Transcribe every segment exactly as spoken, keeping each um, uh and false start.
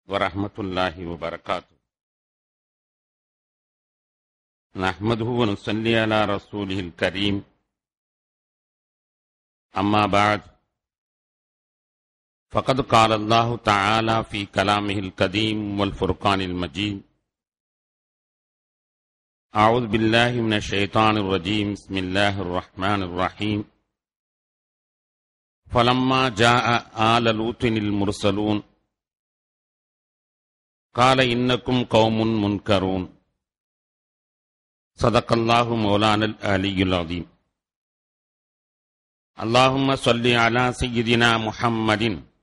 வரஹ்மத்துல்லாஹி வபரகாத்து. நஹ்மதுஹு வ நுஸல்லி அலா ரசூலிஹில் கரீம். அம்மா பஅத். ஃபகத் கால அல்லாஹு தஆலா ஃபீ கலாமிஹில் கதீம் வல் ஃபுர்கானில் மஜீத். அஊது பில்லாஹி மினஷ் ஷைத்தானிர் ரஜீம். பிஸ்மில்லாஹிர் ரஹ்மானிர் ரஹீம். ஃபலம்மா ஜாஅ ஆல லூத்தினில் முர்ஸலூன் قال إنكم قوم منكرون. صدق الله مولانا العلي العظيم. اللهم صل على سيدنا محمد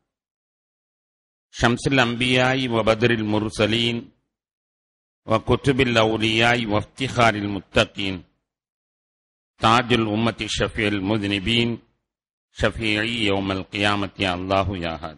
شمس الأنبياء وبدر المرسلين وكتب الأولياء وافتخار المتقين تاج الأمة شفيع المذنبين شفيعي يوم القيامة يا الله يا هادي.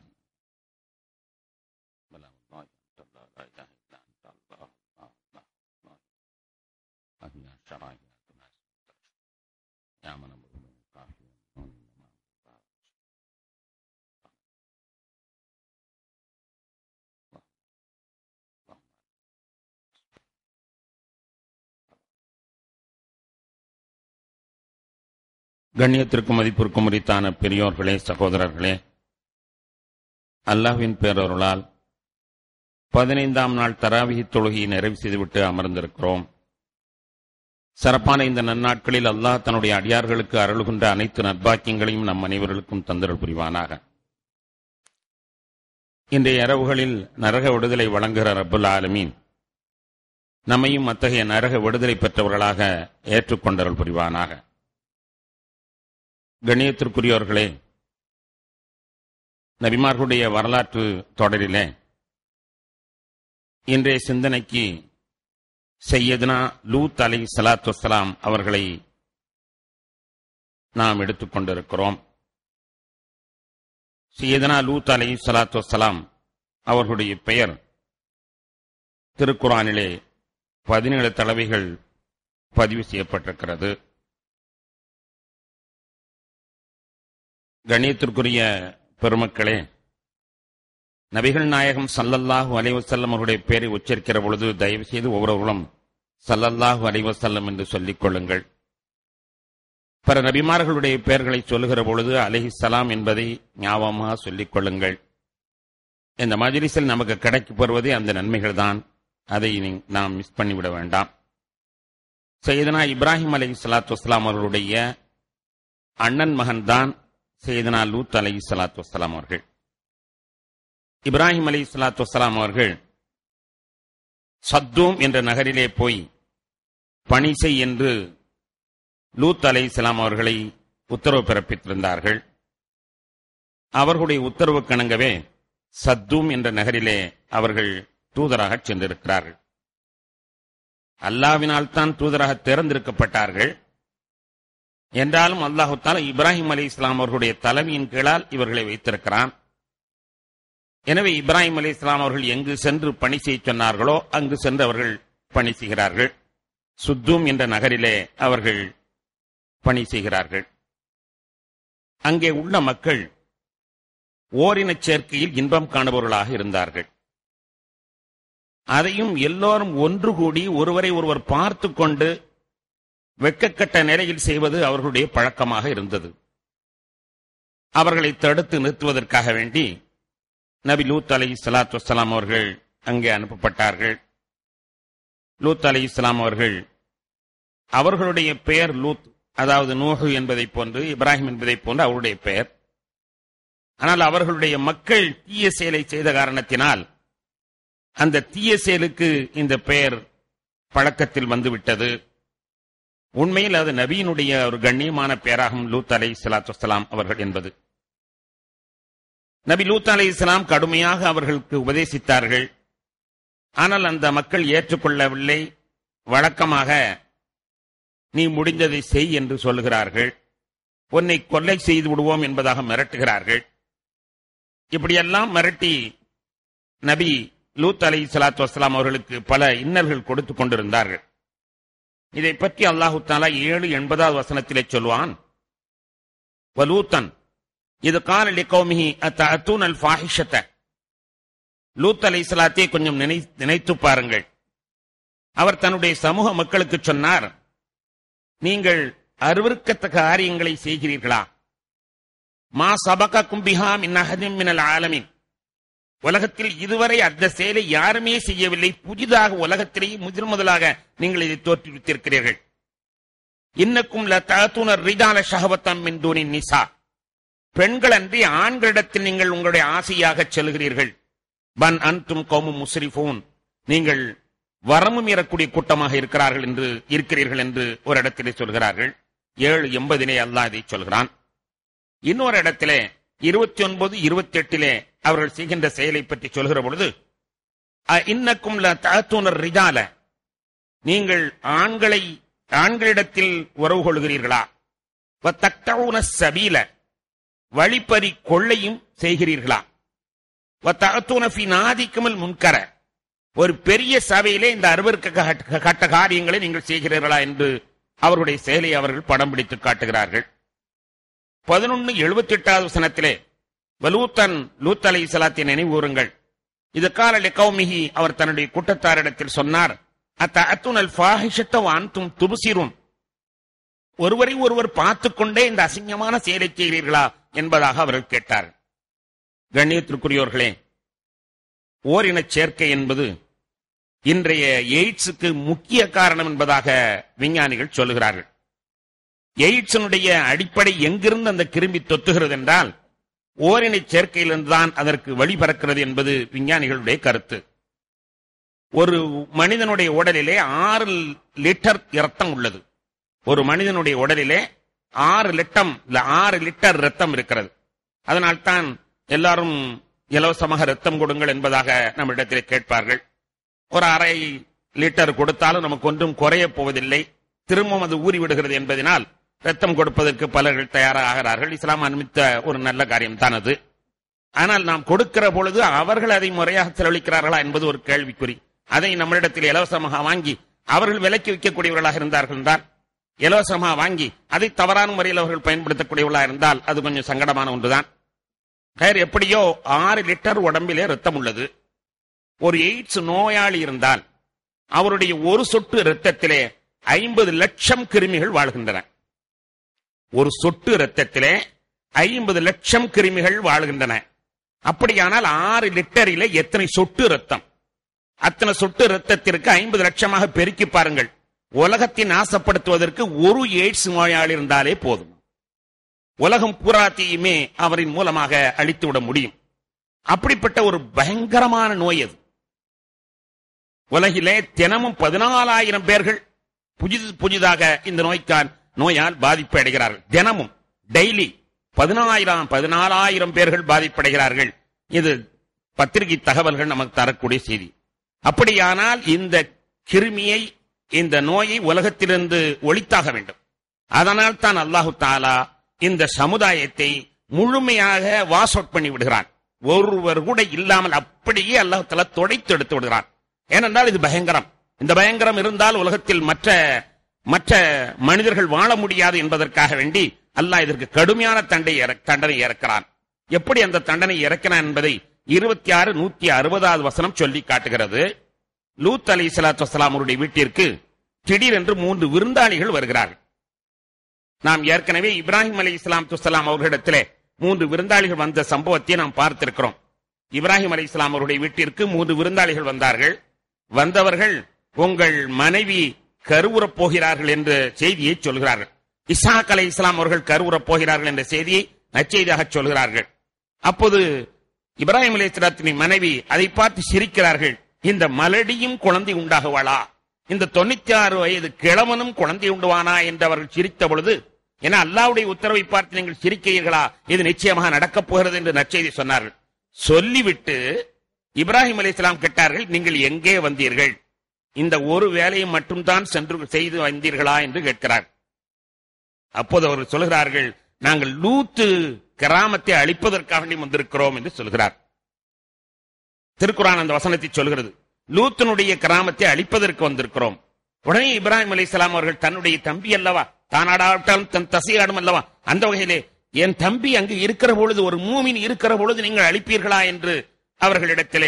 கண்ணியத்திற்கும் மதிப்பிற்கும் உரித்தான பெரியோர்களே, சகோதரர்களே, அல்லாஹ்வின் பேரருளால் பதினைந்தாம் நாள் தராவிஹ் தொழுகையை நிறைவு செய்துவிட்டு அமர்ந்திருக்கிறோம். சிறப்பான இந்த நன்னாட்களில் அல்லாஹ் தன்னுடைய அடியார்களுக்கு அருளுகின்ற அனைத்து நற்பாக்கியங்களையும் நம் அனைவர்களுக்கும் தந்தருள் புரிவானாக. இன்றைய இரவுகளில் நரக விடுதலை வழங்குகிற ரப்புல் ஆலமீன் நம்மையும் அத்தகைய நரக விடுதலை பெற்றவர்களாக ஏற்றுக்கொண்டருள் புரிவானாக. கண்ணியத்திற்குரியவர்களே, நபிமார்களுடைய வரலாற்று தொடரிலே இன்றைய சிந்தனைக்கு சையதுனா லூத் அலைஹி ஸலாத்து வஸ்ஸலாம் அவர்களை நாம் எடுத்துக்கொண்டிருக்கிறோம். சையதுனா லூத் அலைஹி ஸலாத்து வஸ்ஸலாம் அவர்களுடைய பெயர் திருக்குர்ஆனிலே பதினேழு தடவைகள் பதிவு செய்யப்பட்டிருக்கிறது. கண்ணியத்திற்குரிய பெருமக்களே, நபிகள் நாயகம் ஸல்லல்லாஹு அலைஹி வஸல்லம் அவருடைய பெயரை உச்சரிக்கிற பொழுது தயவு செய்து ஒவ்வொருவரும் ஸல்லல்லாஹு அலைஹி வஸல்லம் என்று சொல்லிக் கொள்ளுங்கள். பிற நபிமார்களுடைய பெயர்களை சொல்லுகிற பொழுது அலைஹிஸ்ஸலாம் என்பதை ஞாபகமாக சொல்லிக் கொள்ளுங்கள். இந்த மஜ்லிஸில் நமக்கு கிடைக்கப் பெறுவதே அந்த நன்மைகள் தான். அதை நாம் மிஸ் பண்ணிவிட வேண்டாம். சையதுனா இப்ராஹிம் அலைஹி ஸலாத்து வஸ்ஸலாம் அவர்களுடைய அண்ணன் மகன்தான் சையதுனா லூத் அலைஹி ஸலாத்து வஸ்ஸலாம் அவர்கள். இப்ராஹிம் அலைஹி ஸலாத்து வஸ்ஸலாம் அவர்கள் சத்தூம் என்ற நகரிலே போய் பணி செய் என்று லூத் அலைஹிஸ்ஸலாம் அவர்களை உத்தரவு பிறப்பித்திருந்தார்கள். அவர்களுடைய உத்தரவு கணங்கவே சத்தூம் என்ற நகரிலே அவர்கள் தூதராக சென்றிருக்கிறார்கள். அல்லாஹ்வினால் தான் தூதராக தேர்ந்தெடுக்கப்பட்டார்கள். என்றாலும் அல்லாஹு தஆலா இப்ராஹிம் அலைஹிஸ்ஸலாம் அவர்களுடைய தலைமையின் கீழால் இவர்களை வைத்திருக்கிறான். எனவே இப்ராஹிம் அலைஹிஸ்ஸலாம் அவர்கள் எங்கு சென்று பணி செய்ய சொன்னார்களோ அங்கு சென்று அவர்கள் பணி செய்கிறார்கள். சுத்தூம் என்ற நகரிலே அவர்கள் பணி செய்கிறார்கள். அங்கே உள்ள மக்கள் ஓரினச் சேர்க்கையில் இன்பம் காணுபவர்களாக இருந்தார்கள். அதையும் எல்லோரும் ஒன்று கூடி ஒருவரை ஒருவர் பார்த்து கொண்டு வெட்கக்கட்ட நிலையில் செய்வது அவர்களுடைய பழக்கமாக இருந்தது. அவர்களை தடுத்து நிறுத்துவதற்காக வேண்டி நபி லூத் அலைஹி ஸலாத்து வஸ்ஸலாம் அவர்கள் அங்கே அனுப்பப்பட்டார்கள். லூத் அலைஹிஸ்ஸலாம் அவர்கள் அவர்களுடைய பெயர் லூத், அதாவது நூஹு என்பதை போன்று இப்ராஹிம் என்பதை போன்று அவருடைய பெயர். ஆனால் அவர்களுடைய மக்கள் தீய செயலை செய்த காரணத்தினால் அந்த தீய செயலுக்கு இந்த பெயர் பழக்கத்தில் வந்துவிட்டது. உண்மையில் அது நபியினுடைய ஒரு கண்ணியமான பெயராகும் லூத் அலைஹி ஸலாத்து வஸ்ஸலாம் அவர்கள் என்பது. நபி லூத் அலைஹிஸ்ஸலாம் கடுமையாக அவர்களுக்கு உபதேசித்தார்கள். ஆனால் அந்த மக்கள் ஏற்றுக்கொள்ளவில்லை. வழக்கமாக நீ முடிந்ததை செய் என்று சொல்லுகிறார்கள். உன்னை கொலை செய்து விடுவோம் என்பதாக மிரட்டுகிறார்கள். இப்படியெல்லாம் மிரட்டி நபி லூத் அலைஹி ஸலாத்து வஸ்ஸலாம் அவர்களுக்கு பல இன்னல்கள் கொடுத்து கொண்டிருந்தார்கள். இதை பற்றி அல்லாஹு தஆலா ஏழு எண்பதாவது வசனத்திலே சொல்வான், வலூத்தன் இது கால லிகௌமிஹி அத்தஅத்தூனல் ஃபாஹிஷத லூத் அலைஹிஸ்ஸலாத்தை கொஞ்சம் நினை நினைத்து பாருங்கள். அவர் தன்னுடைய சமூக மக்களுக்கு சொன்னார், நீங்கள் அருவருக்கத்தக்க காரியங்களை செய்கிறீர்களா? மா சபகக்கும் பிஹா மின் அஹதின் மினல் ஆலமீன். உலகத்தில் இதுவரை அந்த செயலை யாருமே செய்யவில்லை. புதிதாக உலகத்திலேயே முதல் முதலாக நீங்கள் இதை தோற்றுவித்திருக்கிறீர்கள். இன்னக்கும் லதஅதுன ரிஜால ஷஹவத்தம் மின் தூனின் நிசா. பெண்கள் அன்றி ஆண்களிடத்தில் நீங்கள் உங்களுடைய ஆசையாக செல்கிறீர்கள். பன் அன்தும் கௌமும் முஸ்ரிஃபூன். நீங்கள் வரம்பு மீறக்கூடிய கூட்டமாக இருக்கிறார்கள் என்று இருக்கிறீர்கள் என்று ஒரு இடத்திலே சொல்கிறார்கள். ஏழு எண்பதிலே அல்லாஹ் இதை சொல்கிறான். இன்னொரு இடத்திலே இருபத்தி ஒன்பது இருபத்தி எட்டிலே அவர்கள் செய்கின்ற செயலை பற்றி சொல்கிற பொழுது, இன்னக்கும் லதஅதுன ரிஜால, நீங்கள் ஆண்களை ஆண்களிடத்தில் உறவு கொள்கிறீர்களா? வதக்தஊன ஸபீல, வழிப்பறி கொள்ளையும் செய்கிறீர்களா? வதஅதுன ஃபீ நாதிக்குமுல் முன்கர, ஒரு பெரிய சபையிலே இந்த அருவருக்க கட்ட காரியங்களை நீங்கள் செய்கிறீர்களா என்று அவருடைய செயலை அவர்கள் படம் பிடித்து காட்டுகிறார்கள். பதினொன்னு எழுபத்தி எட்டாவது வசனத்திலே வலூத்தன் லூத் அலைஹிஸ்ஸலாத்தை நினைவுறுங்கள். இது கால லிகௌமிஹி, அவர் தன்னுடைய கூட்டத்தாரிடத்தில் சொன்னார், அத்தஅதுனல் ஃபாஹிஷத வ அன்தும் துப்சிரூன். ஒருவரை ஒருவர் பார்த்துக் கொண்டே இந்த அசிங்கமான செயலை செய்கிறீர்களா என்பதாக அவர்கள் கேட்டார். கண்ணியத்திற்குரியோர்களே, ஓரின சேர்க்கை என்பது இன்றைய எய்ட்ஸுக்கு முக்கிய காரணம் என்பதாக விஞ்ஞானிகள் சொல்லுகிறார்கள். எய்ட்ஸினுடைய அடிப்படை எங்கிருந்து அந்த கிருமி தொத்துகிறது என்றால் ஓரினை சேர்க்கையிலிருந்துதான் அதற்கு வழிபறக்கிறது என்பது விஞ்ஞானிகளுடைய கருத்து. ஒரு மனிதனுடைய உடலிலே ஆறு லிட்டர் இரத்தம் உள்ளது. ஒரு மனிதனுடைய உடலிலே ஆறு லிட்டம் ஆறு லிட்டர் ரத்தம் இருக்கிறது. அதனால்தான் எல்லாரும் இலவசமாக ரத்தம் கொடுங்கள் என்பதாக நம்மிடத்திலே கேட்பார்கள். ஒரு அரை லிட்டர் கொடுத்தாலும் நமக்கு ஒன்றும் குறைய போவதில்லை, திரும்பவும் அது ஊறிவிடுகிறது என்பதனால் ரத்தம் கொடுப்பதற்கு பலர்கள் தயாராகிறார்கள். இஸ்லாம் அனுமதித்த ஒரு நல்ல காரியம் தான் அது. ஆனால் நாம் கொடுக்கிற பொழுது அவர்கள் அதை முறையாக செலவழிக்கிறார்களா என்பது ஒரு கேள்விக்குறி. அதை நம்மளிடத்தில் இலவசமாக வாங்கி அவர்கள் விலைக்கு விற்கக்கூடியவர்களாக இருந்தார்கள் என்றால், இலவசமாக வாங்கி அதை தவறான முறையில் அவர்கள் பயன்படுத்தக்கூடியவர்களாக இருந்தால் அது கொஞ்சம் சங்கடமான ஒன்றுதான். வேறு எப்படியோ ஆறு லிட்டர் உடம்பிலே ரத்தம் உள்ளது. ஒரு எய்ட்ஸ் நோயாளி இருந்தால் அவருடைய ஒரு சொட்டு இரத்தத்திலே ஐம்பது லட்சம் கிருமிகள் வாழ்கின்றன. ஒரு சொட்டு இரத்தத்திலே ஐம்பது லட்சம் கிருமிகள் வாழ்கின்றன. அப்படியானால் ஆறு லிட்டரிலே எத்தனை சொட்டு இரத்தம்? அத்தனை சொட்டு இரத்தத்திற்கு ஐம்பது லட்சமாக பெருக்கி பாருங்கள். உலகத்தை நாசப்படுத்துவதற்கு ஒரு எய்ட்ஸ் நோயாளி இருந்தாலே போதும். உலகம் பூராத்தையுமே அவரின் மூலமாக அழித்துவிட முடியும். அப்படிப்பட்ட ஒரு பயங்கரமான நோய் அது. உலகிலே தினமும் பதினாலாயிரம் பேர்கள் புதிது புதிதாக இந்த நோய்க்கான் நோயால் பாதிப்பு அடைகிறார்கள். தினமும் டெய்லி பதினாயிரம் பதினாலாயிரம் பேர்கள் பாதிப்படைகிறார்கள். இது பத்திரிகை தகவல்கள் நமக்கு தரக்கூடிய செய்தி. அப்படியானால் இந்த கிருமியை, இந்த நோயை உலகத்திலிருந்து ஒழித்தாக வேண்டும். அதனால் தான் அல்லாஹு தாலா இந்த சமுதாயத்தை முழுமையாக வாஷ் அவுட் பண்ணி விடுகிறான். ஒருவர் கூட இல்லாமல் அப்படியே அல்லாஹு தாலா துடைத்து எடுத்து விடுகிறான். ஏனென்றால் இது பயங்கரம். இந்த பயங்கரம் இருந்தால் உலகத்தில் மற்ற மற்ற மனிதர்கள் வாழ முடியாது என்பதற்காக வேண்டி அல்லாஹ் இதற்கு கடுமையான தண்டனை தண்டனை இறக்கிறான். எப்படி அந்த தண்டனை இறக்கிறான் என்பதை இருபத்தி ஆறு நூத்தி அறுபதாவது வசனம் சொல்லி காட்டுகிறது. லூத் அலைஹிஸ்ஸலாத்து வஸ்ஸலாம் அவருடைய வீட்டிற்கு திடீரென்று மூன்று விருந்தாளிகள் வருகிறார்கள். நாம் ஏற்கனவே இப்ராஹிம் அலைஹிஸ்ஸலாத்து வஸ்ஸலாம் அவர்களிடத்திலே மூன்று விருந்தாளிகள் வந்த சம்பவத்தை நாம் பார்த்திருக்கிறோம். இப்ராஹிம் அலைஹிஸ்ஸலாம் அவருடைய வீட்டிற்கு மூன்று விருந்தாளிகள் வந்தார்கள். வந்தவர்கள் உங்கள் மனைவி கருவுறப் போகிறார்கள் என்ற செய்தியை சொல்கிறார்கள். இஸ்ஹாக் அலைஹிஸ்ஸலாம் அவர்கள் கருவுறப் போகிறார்கள் என்ற செய்தியை நற்செய்தியாக சொல்கிறார்கள். அப்போது இப்ராஹிம் அலைஹிஸ்ஸலாத்தின் மனைவி அதை பார்த்து சிரிக்கிறார்கள். இந்த மலடியும் குழந்தை உண்டாகுவாளா, இந்த தொண்ணூத்தி ஆறு வயது கிழவனும் குழந்தை உண்டுவானா என்று அவர்கள் சிரித்த பொழுது, ஏன்னா அல்லாஹ்வுடைய உத்தரவை பார்த்து நீங்கள் சிரிக்கிறீர்களா, இது நிச்சயமாக நடக்கப் போகிறது என்று நற்செய்தி சொன்னார்கள். சொல்லிவிட்டு இப்ராஹிம் அலைஹிஸ்ஸலாம் கேட்டார்கள், நீங்கள் எங்கே வந்தீர்கள், இந்த ஒரு வேலையை மட்டும்தான் சென்று செய்து வந்தீர்களா என்று கேட்கிறார். அப்போது அவர்கள் சொல்கிறார்கள், நாங்கள் லூத்து கிராமத்தை அழிப்பதற்காக வந்திருக்கிறோம் என்று சொல்கிறார். திருக்குர்ஆன் அந்த வசனத்தை சொல்கிறது, லூத்தினுடைய கிராமத்தை அழிப்பதற்கு வந்திருக்கிறோம். உடனே இப்ராஹிம் அலைஹிஸ்ஸலாம் அவர்கள் தன்னுடைய தம்பி அல்லவா, தானாடாவிட்டாலும் தன் தசையாடும் அல்லவா, அந்த வகையிலே என் தம்பி அங்கு இருக்கிற பொழுது, ஒரு மூமின் இருக்கிற பொழுது நீங்கள் அழிப்பீர்களா என்று அவர்களிடத்திலே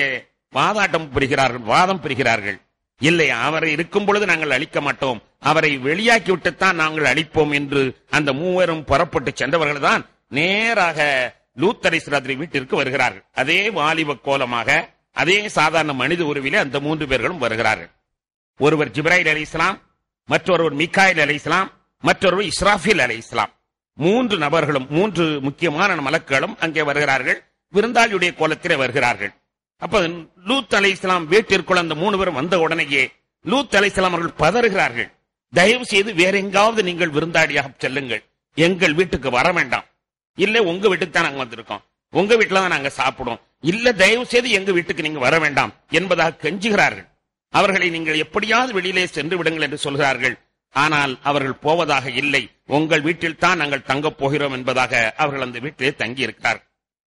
வாதாட்டம் புரிகிறார்கள், வாதம் புரிகிறார்கள். இல்லை, அவரை இருக்கும் பொழுது நாங்கள் அழிக்க மாட்டோம், அவரை வெளியாக்கி விட்டுத்தான் நாங்கள் அழிப்போம் என்று அந்த மூவரும் புறப்பட்டு சென்றவர்கள் தான் நேராக லூத் அலைஹிஸ்ஸலாத்துடைய வீட்டிற்கு வருகிறார்கள். அதே வாலிப கோலமாக, அதே சாதாரண மனித உருவிலே அந்த மூன்று பேர்களும் வருகிறார்கள். ஒருவர் ஜிப்ராயில் அலைஹிஸ்ஸலாம், மற்றொருவர் மீகாயில் அலைஹிஸ்ஸலாம், மற்றொருவர் இஸ்ராஃபில் அலைஹிஸ்ஸலாம். மூன்று நபர்களும், மூன்று முக்கியமான மலக்குகளும் அங்கே வருகிறார்கள். விருந்தாளியுடைய கோலத்திலே வருகிறார்கள். அப்ப லூத் அலைஹிஸ்ஸலாம் வீட்டிற்குள் அந்த மூணு பேரும் வந்த உடனேயே லூத் அலைஹிஸ்ஸலாம் அவர்கள் பதறுகிறார்கள். தயவு செய்து வேற எங்காவது நீங்கள் விருந்தாளியாக செல்லுங்கள், எங்கள் வீட்டுக்கு வர வேண்டாம். இல்ல உங்க வீட்டுக்கு தான் நாங்க வந்திருக்கோம், உங்க வீட்டுல தான் நாங்க சாப்பிடுவோம், இல்ல தயவு செய்து எங்க வீட்டுக்கு நீங்க வர வேண்டாம் என்பதாக கெஞ்சுகிறார்கள். அவர்களை நீங்கள் எப்படியாவது வெளியிலே சென்று விடுங்கள் என்று சொல்கிறார்கள். ஆனால் அவர்கள் போவதாக இல்லை, உங்கள் வீட்டில் தான் நாங்கள் தங்கப் போகிறோம் என்பதாக அவர்கள் அந்த வீட்டிலே தங்கி இருக்கிறார்கள்.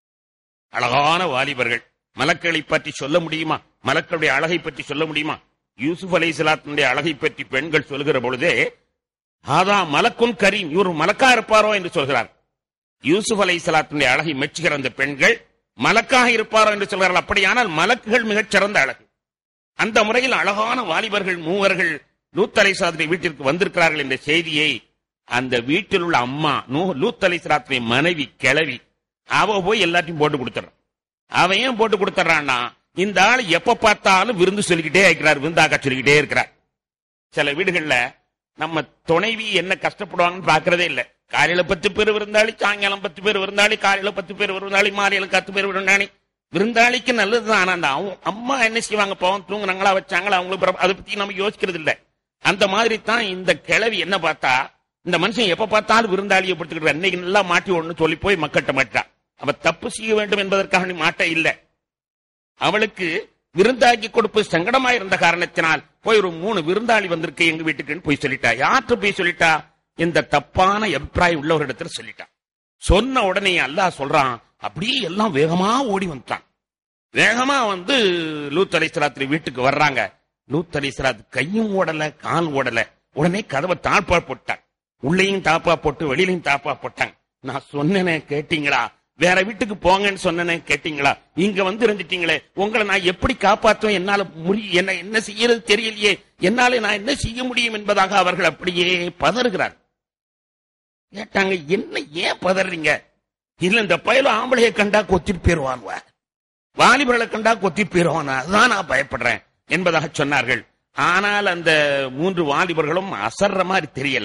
அழகான வாலிபர்கள். மலக்களை பற்றி சொல்ல முடியுமா? மலக்களுடைய அழகை பற்றி சொல்ல முடியுமா? யூசுப் அலைஹிஸ்ஸலாத்துடைய அழகை பற்றி பெண்கள் சொல்கிற பொழுதே ஆதா மலக்குன் கரீம், இவர் மலக்கா இருப்பாரோ என்று சொல்கிறார். யூசுப் அலைஹிஸ்ஸலாத்துடைய அழகை மெச்சுகிற அந்த பெண்கள் மலக்காக இருப்பாரோ என்று சொல்கிறார்கள். அப்படியானால் மலக்குகள் மிகச் சிறந்த அழகு. அந்த முறையில் அழகான வாலிபர்கள் மூவர்கள் லூத் அலைஹிஸ்ஸலாத்துடைய வீட்டிற்கு வந்திருக்கிறார்கள் என்ற செய்தியை அந்த வீட்டில் உள்ள அம்மா லூத் அலைஹிஸ்ஸலாத்துடைய மனைவி கிழவி அவ போய் எல்லாத்தையும் போட்டு கொடுத்துறான். அவன் ஏன் போட்டு கொடுத்துறான்னா, இந்த ஆள் எப்ப பார்த்தாலும் விருந்து சொல்லிக்கிட்டே இருக்கிறார், விருந்தாக்க சொல்லிக்கிட்டே இருக்கிறார். சில வீடுகள்ல நம்ம துணைவி என்ன கஷ்டப்படுவாங்கன்னு பாக்குறதே இல்ல. காலையில பத்து பேர் விருந்தாளி, சாயங்காலம் பத்து பேர் விருந்தாளி, காலையில பத்து பேர் விருந்தாளி, மாலையில பத்து பேர் விருந்தாளி. விருந்தாளிக்கு நல்லதுதான். ஆனா அந்த அம்மா என்ன செய்வாங்க, பாவம் தூங்குறாங்களா வச்சாங்களா, அவங்களுக்கு அதை பத்தி நம்ம யோசிக்கிறது இல்ல. அந்த மாதிரி தான் இந்த கிழவி என்ன பார்த்தா, இந்த மனுஷன் எப்ப பார்த்தாலும் விருந்தாளியை படுத்துக்கிட்டு அன்னைக்கு நல்லா மாட்டி ஒண்ணு சொல்லி போய் மக்கட்ட மாட்டான். அவ தப்பு செய்ய வேண்டும் என்பதற்காக நீ மாட்ட இல்ல. அவளுக்கு விருந்தாக்கி கொடுப்பு சங்கடமா இருந்த காரணத்தினால் போய் ஒரு மூணு விருந்தாளி வந்திருக்கு எங்க வீட்டுக்குன்னு போய் சொல்லிட்டா. யார்கிட்ட போய் சொல்லிட்டா? இந்த தப்பான அபிப்பிராயம் உள்ளவரிடத்துல சொல்லிட்டா. சொன்ன உடனே அல்லாஹ் சொல்றான், அப்படியே எல்லாம் வேகமா ஓடி வந்துட்டான். வேகமா வந்து லூத் அலைஹிஸ்ஸலாத்து வீட்டுக்கு வர்றாங்க. லூத் அலைஹிஸ்ஸலாத்து கையும் ஓடல, கால் ஓடல. உடனே கதவை தாழ்பா போட்டான். உள்ளேயும் தாப்பா போட்டு வெளியிலையும் தாப்பா போட்டாங்க. நான் சொன்னேனே கேட்டீங்களா? வேற வீட்டுக்கு போங்கன்னு சொன்னேனே கேட்டீங்களா? இங்க வந்து இருந்துட்டீங்களே, உங்களை நான் எப்படி காப்பாற்றுவேன்? என்னால முடியும், என்ன என்ன செய்யறது தெரியலையே, என்னால நான் என்ன செய்ய முடியும் என்பதாக அவர்கள் அப்படியே பதறுகிறார். கேட்டாங்க, என்ன ஏன் பதறீங்க? இல்ல இந்த பயல ஆம்பளையை கண்டா கொத்திட்டு போயிருவான், வாலிபர்களை கண்டா கொத்திட்டு போயிருவான், அதுதான் நான் பயப்படுறேன் என்பதாக சொன்னார்கள். ஆனால் அந்த மூன்று வாலிபர்களும் அசர்ற மாதிரி தெரியல.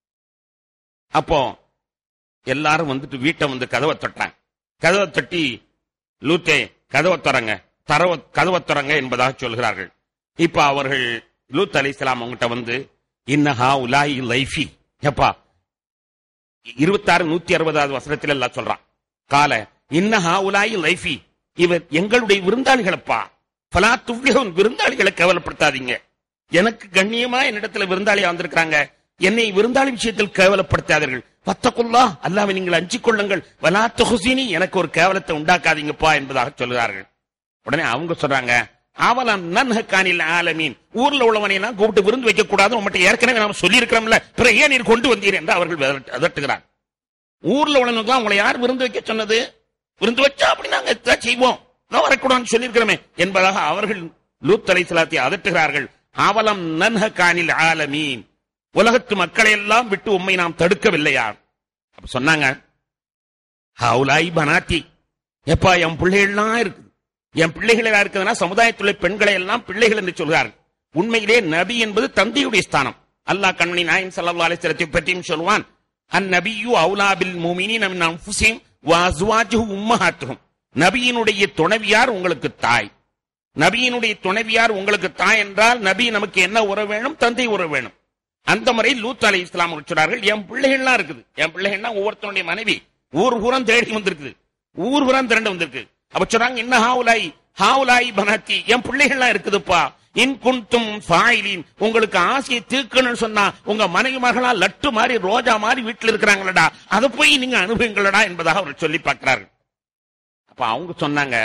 அப்போ எல்லாரும் வந்துட்டு வீட்டை வந்து கதவை தொட்டாங்க. கதவை தட்டி, லூத்தே கதவை திறங்க, தரவ கதவை திறங்க என்பதாக சொல்கிறார்கள். இப்ப அவர்கள் லூத் அலைஹிஸ்ஸலாம் அவங்ககிட்ட வந்து, இன்னஹா உலாயி லைஃபி, எப்பா இருபத்தாறு நூத்தி அறுபதாவது வசனத்தில் எல்லாம் சொல்றான். கால இன்னஹா உலாயி லைஃபி, இவர் எங்களுடைய விருந்தாளிகளப்பா, பலா துவ்யன், விருந்தாளிகளை கேவலப்படுத்தாதீங்க. எனக்கு கண்ணியமா என்னிடத்துல விருந்தாளியா வந்திருக்கிறாங்க, என்னை விருந்தாளி விஷயத்தில் கேவலப்படுத்தாதீர்கள். வத்தகுல்லா, அல்லாஹ்வை நீங்கள் அஞ்சிக் கொள்ளுங்கள். வலா துஹ்ஸினி, எனக்கு ஒரு கேவலத்தை உண்டாக்காதீங்கப்பா என்பதாக சொல்கிறார்கள். உடனே அவங்க சொல்றாங்க, அவலம் நன்ஹகானில் ஆலமீன், ஊர்ல உள்ளவனை எல்லாம் கூப்பிட்டு விருந்து வைக்க கூடாது, உங்கள்கிட்ட ஏற்கனவே நாம சொல்லி இருக்கிறோம்ல, பிறகு ஏன் நீர் கொண்டு வந்தீர் என்று அவர்கள் அதட்டுகிறார். ஊர்ல உள்ளவனுக்கு உங்களை யார் விருந்து வைக்க சொன்னது? விருந்து வச்சா அப்படி நாங்க இதான் செய்வோம், நான் வரக்கூடாதுன்னு சொல்லியிருக்கிறோமே என்பதாக அவர்கள் லூத் அலைஹிஸ்ஸலாத்தை அதட்டுகிறார்கள். அவலம் நன்ஹகானில் ஆலமீன், உலகத்து மக்களை எல்லாம் விட்டு உம்மை நாம் தடுக்கவில்லையா? அப்ப சொன்னாங்க, ஹவுலாய் பனாத்தி, எப்பா என் பிள்ளைகள்லாம் இருக்குது, என் பிள்ளைகளா இருக்குதுன்னா சமுதாயத்துள்ள பெண்களை எல்லாம் பிள்ளைகள் என்று சொல்கிறார்கள். உண்மையிலே நபி என்பது தந்தையுடைய ஸ்தானம். அல்லாஹ் கண்மணி நாயகம் ஸல்லல்லாஹு அலைஹி வஸல்லம் பற்றியும் சொல்வான், அந்நபியு அவுலா பில் முஃமினீன மின் அன்ஃபுஸிஹிம் வ அஸ்வாஜுஹு உம்மஹாத்துஹும், நபியினுடைய துணைவியார் உங்களுக்கு தாய். நபியினுடைய துணைவியார் உங்களுக்கு தாய் என்றால் நபி நமக்கு என்ன உறவு வேணும்? தந்தை உறவு வேணும். அந்த முறையில் லூத் அலைஹிஸ்ஸலாம் சொன்னார்கள், என் பிள்ளைகள்லாம் இருக்குது, என் பிள்ளைகள்னா ஒவ்வொருத்தனுடைய மனைவி ஊர் புறம் தேடி வந்திருக்குது, ஊர் புறம் திரண்டு வந்திருக்கு. அப்ப சொன்னாங்க, என்ன ஹாவுலாய் ஹாவுலாய் பனாத்தி, என் பிள்ளைகள்லாம் இருக்குதுப்பா. இன் குன்தும் ஃபாயிலின், உங்களுக்கு ஆசையை தீர்க்கணும்னு சொன்னா உங்க மனைவிமார்களா லட்டு மாதிரி ரோஜா மாதிரி வீட்டில் இருக்கிறாங்களடா, அதை போய் நீங்க அனுபவிங்களடா என்பதாக அவர் சொல்லி பார்க்கிறார்கள். அப்ப அவங்க சொன்னாங்க,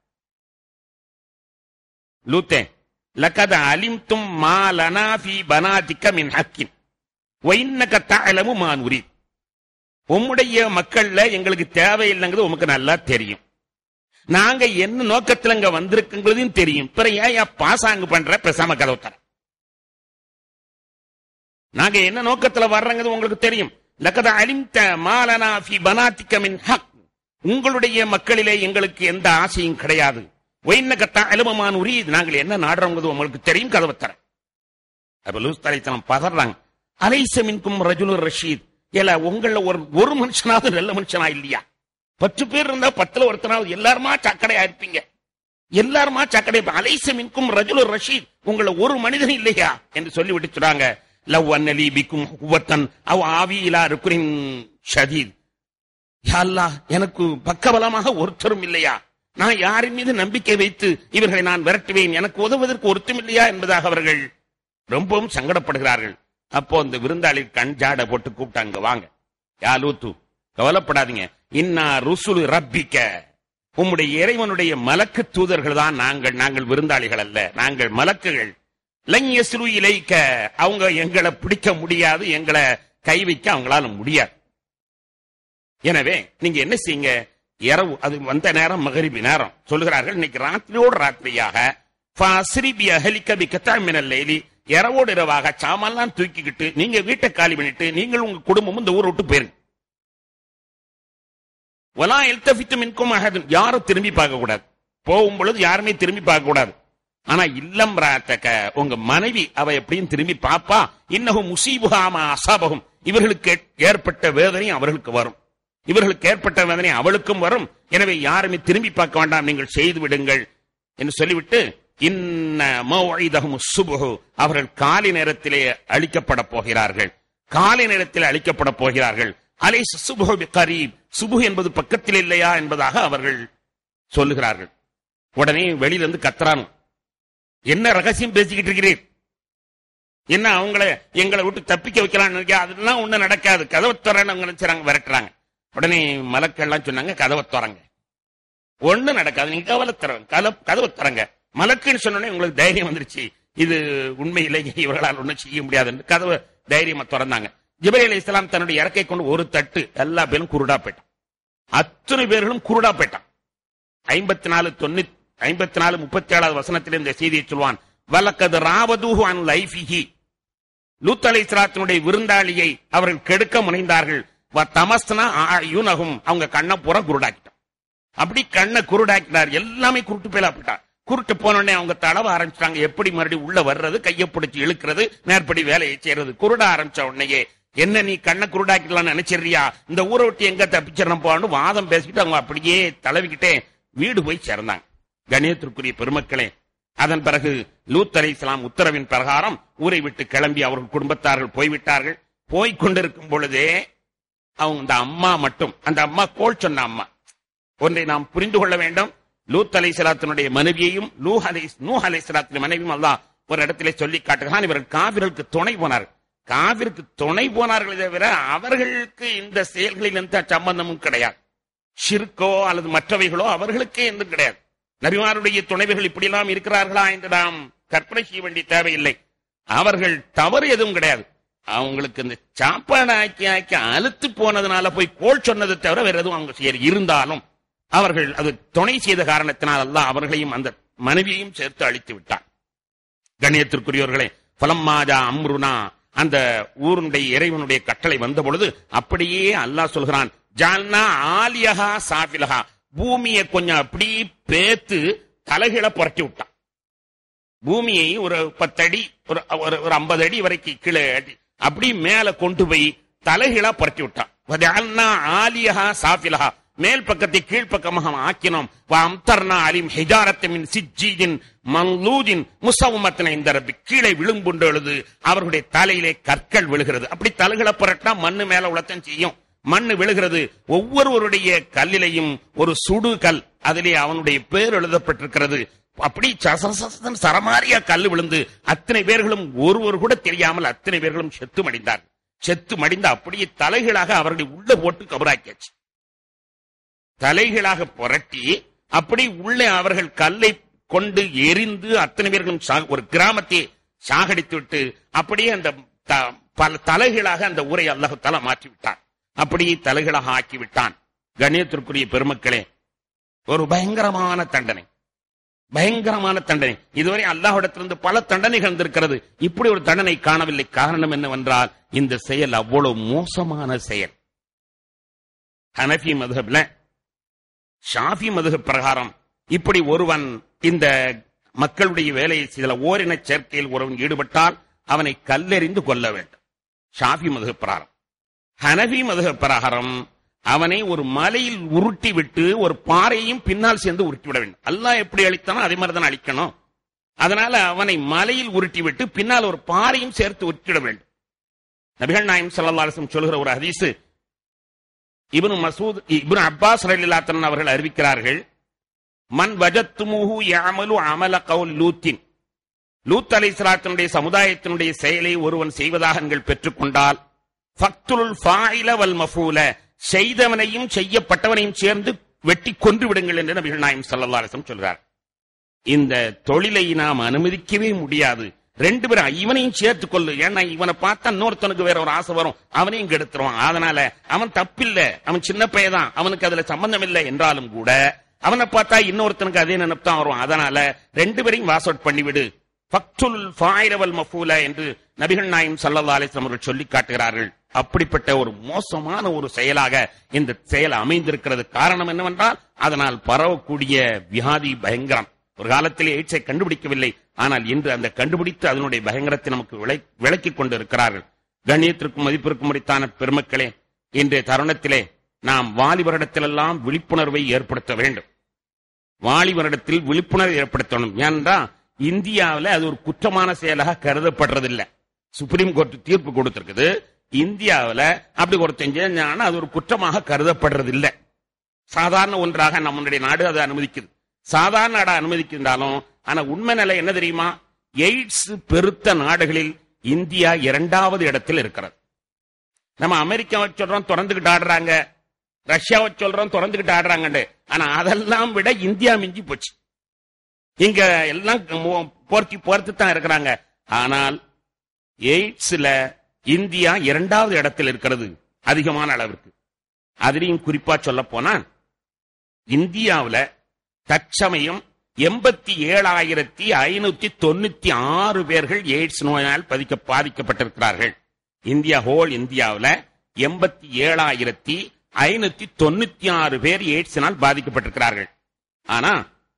லூத்தே லகத் அலிம்தும் மா லனா ஃபீ பனாதிக மின் ஹக்கின் வ இன்னக தஅலமு மா நுரீத், உம்முடைய மக்கள்ல எங்களுக்கு தேவையில்லைங்கிறது உமக்கு நல்லா தெரியும், நாங்க என்ன நோக்கத்துல இங்க வந்திருக்குங்கிறதையும் தெரியும். பிற ஏன் பாசாங்கு பண்ற பேசாம கதவு தர. நாங்க என்ன நோக்கத்துல வர்றங்கிறது உங்களுக்கு தெரியும். லகத அலிம்த மாலனா ஃபி பனாத்திக மின் ஹக். உங்களுடைய மக்களிலே எங்களுக்கு எந்த ஆசையும் கிடையாது. ஒயின்னக தஅலமமான் உரீத். நாங்கள் என்ன நாடுறோங்கிறது உங்களுக்கு தெரியும், கதவு தர. அப்ப லூத் அலைஹிஸ்ஸலாம் பதறாங்க. அலைஸ மின்கும் ரஜுலுர் ரஷீத். ஏல உங்கள ஒரு ஒரு மனுஷனாவது நல்ல மனுஷனா இல்லையா? பத்து பேர் இருந்தா பத்துல ஒருத்தனாவது எல்லாருமா சக்கடையா இருப்பீங்க, எல்லாருமா சக்கடை. அலைஸ மின்கும் ரஜுலுர் ரஷீத். உங்கள ஒரு மனிதன் இல்லையா என்று சொல்லிவிட்டு சொல்றாங்க. லவ் அன்னலி பிக்கும் குவத்தன் அவ் ஆவி இலா ருக்னின் ஷதீத். யா அல்லாஹ், எனக்கு பக்கபலமாக ஒருத்தரும் இல்லையா? நான் யாரின் மீது நம்பிக்கை வைத்து இவர்களை நான் விரட்டுவேன்? எனக்கு உதவுவதற்கு ஒருத்தரும் இல்லையா என்பதாக அவர்கள் ரொம்பவும் சங்கடப்படுகிறார்கள். அப்போ அந்த விருந்தாளி கண் ஜாட போட்டு கூப்பிட்டாங்க, வாங்க யா லூத்து, கவலைப்படாதீங்க. இன்னா ருசுலு ரப்பிக்க. உம்முடைய இறைவனுடைய மலக்கு தூதர்கள் தான் நாங்கள். நாங்கள் விருந்தாளிகள் அல்ல, நாங்கள் மலக்குகள். லன்யஸ்ரு இலைக்க. அவங்க எங்களை பிடிக்க முடியாது, எங்களை கை வைக்க அவங்களால முடியாது. எனவே நீங்க என்ன செய்யுங்க, இரவு அது வந்த நேரம் மகரிபி நேரம் சொல்லுகிறார்கள். இன்னைக்கு ராத்திரியோடு ராத்திரியாக இரவோடு இரவாக சாமான்லாம் தூக்கிக்கிட்டு நீங்க வீட்டை காலி பண்ணிட்டு நீங்கள் உங்க குடும்பமும் இந்த ஊரை விட்டு போயிருங்க. வலா எல்தஃபித்து மின்கும் அஹதுன். யாரும் திரும்பி பார்க்க கூடாது. போகும் பொழுது யாருமே திரும்பி பார்க்க கூடாது. ஆனா இல்லம் ராத்தக, உங்க மனைவி அவ எப்படியும் திரும்பி பாப்பா. இன்னஹு முசீபுஹாமா அஸாபஹும். இவர்களுக்கு ஏற்பட்ட வேதனை அவர்களுக்கு வரும், இவர்களுக்கு ஏற்பட்ட வேதனை அவளுக்கும் வரும். எனவே யாருமே திரும்பி பார்க்க வேண்டாம், நீங்கள் செய்து விடுங்கள் என்று சொல்லிவிட்டு இன்ன மௌஇதஹும் சுபஹு. அவர்கள் காலை நேரத்திலே அழிக்கப்பட போகிறார்கள், காலை நேரத்தில் அழிக்கப்பட போகிறார்கள். அலைஸ சுபஹு பிகரீப். சுபஹு என்பது பக்கத்தில் இல்லையா என்பதாக அவர்கள் சொல்லுகிறார்கள். உடனே வெளியிலிருந்து கத்துறான், என்ன ரகசியம் பேசிக்கிட்டு இருக்கிறீர்? என்ன அவங்கள எங்களை விட்டு தப்பிக்க வைக்கலாம்னு நினைக்க? அதெல்லாம் ஒண்ணு நடக்காது, கதவை திறன்னு நினைச்சாங்க, விரட்டுறாங்க. உடனே மலக்கெல்லாம் சொன்னாங்க, கதவை திறங்க, ஒண்ணு நடக்காது, நீங்க கவலை தரங்க, கதவை திறங்க. மலக்குன்னு சொன்னோடனே உங்களுக்கு தைரியம் வந்துருச்சு, இது உண்மையிலேயே இவர்களால் ஒன்றும் செய்ய முடியாது என்று கதவை தைரியமா திறந்தாங்க. ஜிப்ரீல் அலைஹிஸ்ஸலாம் தன்னுடைய இறக்கை கொண்டு ஒரு தட்டு, எல்லா பேரும் குருடா போயிட்டான். அத்தனை பேர்களும் குருடா போயிட்டான். ஐம்பத்தி நாலு தொண்ணூத்தி ஐம்பத்தி நாலு முப்பத்தி ஏழாவது வசனத்தில் இந்த செய்தியை சொல்வான். வலக்கது ராவதூஹு அன் லைஃபிஹி. லூத் அலைஹிஸ்ஸலாத்தினுடைய விருந்தாளியை அவர்கள் கெடுக்க முனைந்தார்கள். தமஸ்னா ஆயுனஹும். அவங்க கண்ணை பூரா குருடாக்கிட்டான். அப்படி கண்ணை குருடாக்கிட்டார், எல்லாமே குருட்டு பேலா போயிட்டார். குருட்டு போனோடனே அவங்க தடவ ஆரம்பிச்சிட்டாங்க, எப்படி மறுபடியும் உள்ள வர்றது, கையை பிடிச்சி இழுக்கிறது, மேற்படி வேலையை செய்யறது. குருட ஆரம்பிச்ச உடனேயே என்ன நீ கண்ணை குருடாக்கிடலாம்னு நினைச்சிரியா, இந்த ஊரை விட்டு எங்க தப்பிச்சிடணும் போன்னு வாதம் பேசிக்கிட்டு அவங்க அப்படியே தளவிக்கிட்டே வீடு போய் சேர்ந்தாங்க. கணியத்திற்குரிய பெருமக்களே, அதன் பிறகு லூத் அலைஹிஸ்ஸலாம் உத்தரவின் பிரகாரம் ஊரை விட்டு கிளம்பி அவர்கள் குடும்பத்தார்கள் போய்விட்டார்கள். போய்கொண்டிருக்கும் பொழுதே அவங்க அந்த அம்மா மட்டும், அந்த அம்மா கோல் சொன்ன அம்மா. ஒன்றை நாம் புரிந்து கொள்ள வேண்டும். லூத் அலைஹிஸ்ஸலாத்தினுடைய மனைவியையும் நூஹ் அலை நூஹ் அலைஹிஸ்ஸலாத்தின் மனைவியும் அல்லாஹ் ஒரு இடத்திலே சொல்லி காட்டுகிறான். இவர்கள் காவிர்களுக்கு துணை போனார்கள். காவிற்கு துணை போனார்களே தவிர அவர்களுக்கு இந்த செயல்களில் எந்த சம்பந்தமும் கிடையாது. ஷிர்கோ அல்லது மற்றவைகளோ அவர்களுக்கே எதுவும் கிடையாது. நபிமாருடைய துணைவர்கள் இப்படியெல்லாம் இருக்கிறார்களா என்று நாம் கற்பனை செய்ய வேண்டிய தேவையில்லை. அவர்கள் தவறு எதுவும் கிடையாது. அவங்களுக்கு இந்த சாப்பாடு ஆக்கி ஆக்கி அழுத்து போனதுனால போய் கோல் சொன்னதை தவிர வேற எதுவும் அவங்க செய்ய இருந்தாலும் அவர்கள் அது துணை செய்த காரணத்தினால் அல்லாஹ் அவர்களையும் அந்த மனைவியையும் சேர்த்து அழித்து விட்டார். கண்ணியத்திற்குரியவர்களே, ஃபலம்மாஜா அம்ருனா, அந்த ஊருடைய இறைவனுடைய கட்டளை வந்த பொழுது அப்படியே அல்லாஹ் சொல்கிறான், ஜால்னா ஆலியஹா சாஃபிலஹா. பூமியை கொஞ்சம் அப்படி பேத்து தலைகீழ புரட்டி விட்டான். பூமியை ஒரு பத்தடி ஒரு ஒரு ஐம்பது அடி வரைக்கும் கீழே அப்படி மேல கொண்டு போய் தலைகீழா புரட்டி விட்டான். ஆலியஹா சாஃபிலஹா. மேல் பக்கத்தை கீழ்ப்பக்கமாக ஆக்கினோம். கீழே விழும்புண்டு எழுது அவர்களுடைய தலையிலே கற்கள் விழுகிறது. அப்படி தலைகளை புரட்டா மண்ணு மேல உளத்தம் செய்யும், மண்ணு விழுகிறது. ஒவ்வொருவருடைய கல்லிலையும் ஒரு சுடு கல், அதிலே அவனுடைய பேர் எழுதப்பட்டிருக்கிறது. அப்படி சரமாரியா கல் விழுந்து அத்தனை பேர்களும் ஒருவர் கூட தெரியாமல் அத்தனை பேர்களும் செத்து மடிந்தார். செத்து மடிந்த அப்படியே தலைகளாக அவர்களை உள்ள போட்டு கபராக்கியாச்சு. தலைகளாக புரட்டி அப்படி உள்ளே அவர்கள் கல்லை கொண்டு எரிந்து அத்தனை பேர்களும் ஒரு கிராமத்தை சாகடித்து விட்டு அப்படியே அந்த பல தலைகளாக அந்த ஊரை அல்லாஹ் தஆலா மாற்றி விட்டான். அப்படியே தலைகளாக ஆக்கி விட்டான். கண்ணியத்திற்குரிய பெருமக்களே, ஒரு பயங்கரமான தண்டனை, பயங்கரமான தண்டனை. இதுவரை அல்லாஹ்விடத்திலிருந்து பல தண்டனைகள் வந்திருக்கிறது, இப்படி ஒரு தண்டனை காணவில்லை. காரணம் என்னவென்றால் இந்த செயல் அவ்வளவு மோசமான செயல். ஹனஃபி மதுஹப்ல ஷாஃபி மதுஹப் பிரகாரம் இப்படி ஒருவன் இந்த மக்களுடைய வேலையை சில ஓரின சேர்க்கையில் ஒருவன் ஈடுபட்டால் அவனை கல்லெறிந்து கொல்ல வேண்டும், ஷாஃபி மதுஹப் பிரகாரம். ஹனஃபி மதுஹப் பிரகாரம் அவனை ஒரு மலையில் உருட்டி விட்டு ஒரு பாறையையும் பின்னால் சேர்ந்து உருட்டி விட வேண்டும். அல்லாஹ் எப்படி அழித்தானோ அதே மாதிரி தான் அழிக்கணும். அதனால அவனை மலையில் உருட்டி விட்டு பின்னால் ஒரு பாறையும் சேர்த்து உருட்டிவிட வேண்டும். நபிகள் நாயகம் ஸல்லல்லாஹு அலைஹி வஸல்லம் சொல்கிற ஒரு ஹதீஸ் இப்னு மசூத் இப்னு அப்பாஸ் ரலியல்லாஹு அன்ஹு அவர்கள் அறிவிக்கிறார்கள், மன் வஜத்துமுஹு யஅமலு அமல கௌல் லூத்தின், லூத் அலைஹிஸ்ஸலாத்தினுடைய சமுதாயத்தினுடைய செயலை ஒருவன் செய்வதாக நீங்கள் பெற்றுக்கொண்டால் ஃபக்துல் ஃபாயில வல் மஃபூல, செய்தவனையும் செய்யப்பட்டவனையும் சேர்ந்து வெட்டி கொன்று விடுங்கள் என்று நபிகள் நாயகம் ஸல்லல்லாஹு அலைஹி வஸல்லம் சொல்கிறார். இந்த தொழிலை நாம் அனுமதிக்கவே முடியாது. ரெண்டு பேரும் இவனையும் சேர்த்து கொள்ளு, ஏன்னா இவனை பார்த்தா இன்னொருத்தனுக்கு வேற ஒரு ஆசை வரும், அவனையும் கெடுத்துருவான். அதனால அவன் தப்பில்லை, அவன் சின்ன பையதான், அவனுக்கு அதுல சம்பந்தம் இல்லை என்றாலும் கூட அவனை பார்த்தா இன்னொருத்தனுக்கு அதே நினைப்புதான் வரும். அதனால ரெண்டு பேரையும் வாஸ் அவுட் பண்ணிவிடு, ஃபக்துல் ஃபாயில வல் மஃபூல என்று நபிகள் நாயகம் ஸல்லல்லாஹு அலைஹி வஸல்லம் அவர்கள் சொல்லி காட்டுகிறார்கள். அப்படிப்பட்ட ஒரு மோசமான ஒரு செயலாக இந்த செயல் அமைந்திருக்கிறது. காரணம் என்னவென்றால் அதனால் பரவக்கூடிய வியாதி பயங்கரம். ஒரு காலத்திலே எய்ட்ஸை கண்டுபிடிக்கவில்லை, ஆனால் இன்று அந்த கண்டுபிடித்து அதனுடைய பயங்கரத்தை நமக்கு விளக்கிக் கொண்டு இருக்கிறார்கள். கண்ணியத்திற்கும் மதிப்பிற்கும் உரித்தான பெருமக்களே, இன்றைய தருணத்திலே நாம் வாலிபரிடத்திலெல்லாம் விழிப்புணர்வை ஏற்படுத்த வேண்டும். வாலிபரிடத்தில் விழிப்புணர்வை ஏற்படுத்தணும். ஏனென்றால் இந்தியாவில் அது ஒரு குற்றமான செயலாக கருதப்படுறதில்லை. சுப்ரீம் கோர்ட் தீர்ப்பு கொடுத்திருக்குது, இந்தியாவில் அப்படி ஒரு செஞ்சான அது ஒரு குற்றமாக கருதப்படுறதில்லை. சாதாரண ஒன்றாக நம்முடைய நாடு அதை அனுமதிக்குது, சாதாரண நாடா அனுமதிக்கின்றாலும். ஆனா உண்மை நிலை என்ன தெரியுமா? எய்ட்ஸ் பெருத்த நாடுகளில் இந்தியா இரண்டாவது இடத்தில் இருக்கிறது. நம்ம அமெரிக்காவை சொல்றோம் தொடர்ந்துகிட்டு ஆடுறாங்க, ரஷ்யாவை சொல்றோம் தொடர்ந்துகிட்டு ஆடுறாங்க, ஆனா அதெல்லாம் விட இந்தியா மிஞ்சி போச்சு. இங்க எல்லாம் போர்த்தி போர்த்து தான் இருக்கிறாங்க. ஆனால் எய்ட்ஸ்ல இந்தியா இரண்டாவது இடத்தில் இருக்கிறது அதிகமான அளவிற்கு. அதிலையும் குறிப்பா சொல்ல போனா இந்தியாவில் தற்சமயம் எண்பத்தி ஏழாயிரத்தி ஐநூத்தி தொண்ணூத்தி ஆறு பேர்கள் எய்ட்ஸ் நோயால் பதிக்க பாதிக்கப்பட்டிருக்கிறார்கள். இந்தியா ஹோல் இந்தியாவில் எண்பத்தி ஏழாயிரத்தி ஐநூத்தி தொண்ணூத்தி ஆறு பேர் எய்ட்ஸினால் பாதிக்கப்பட்டிருக்கிறார்கள். ஆனா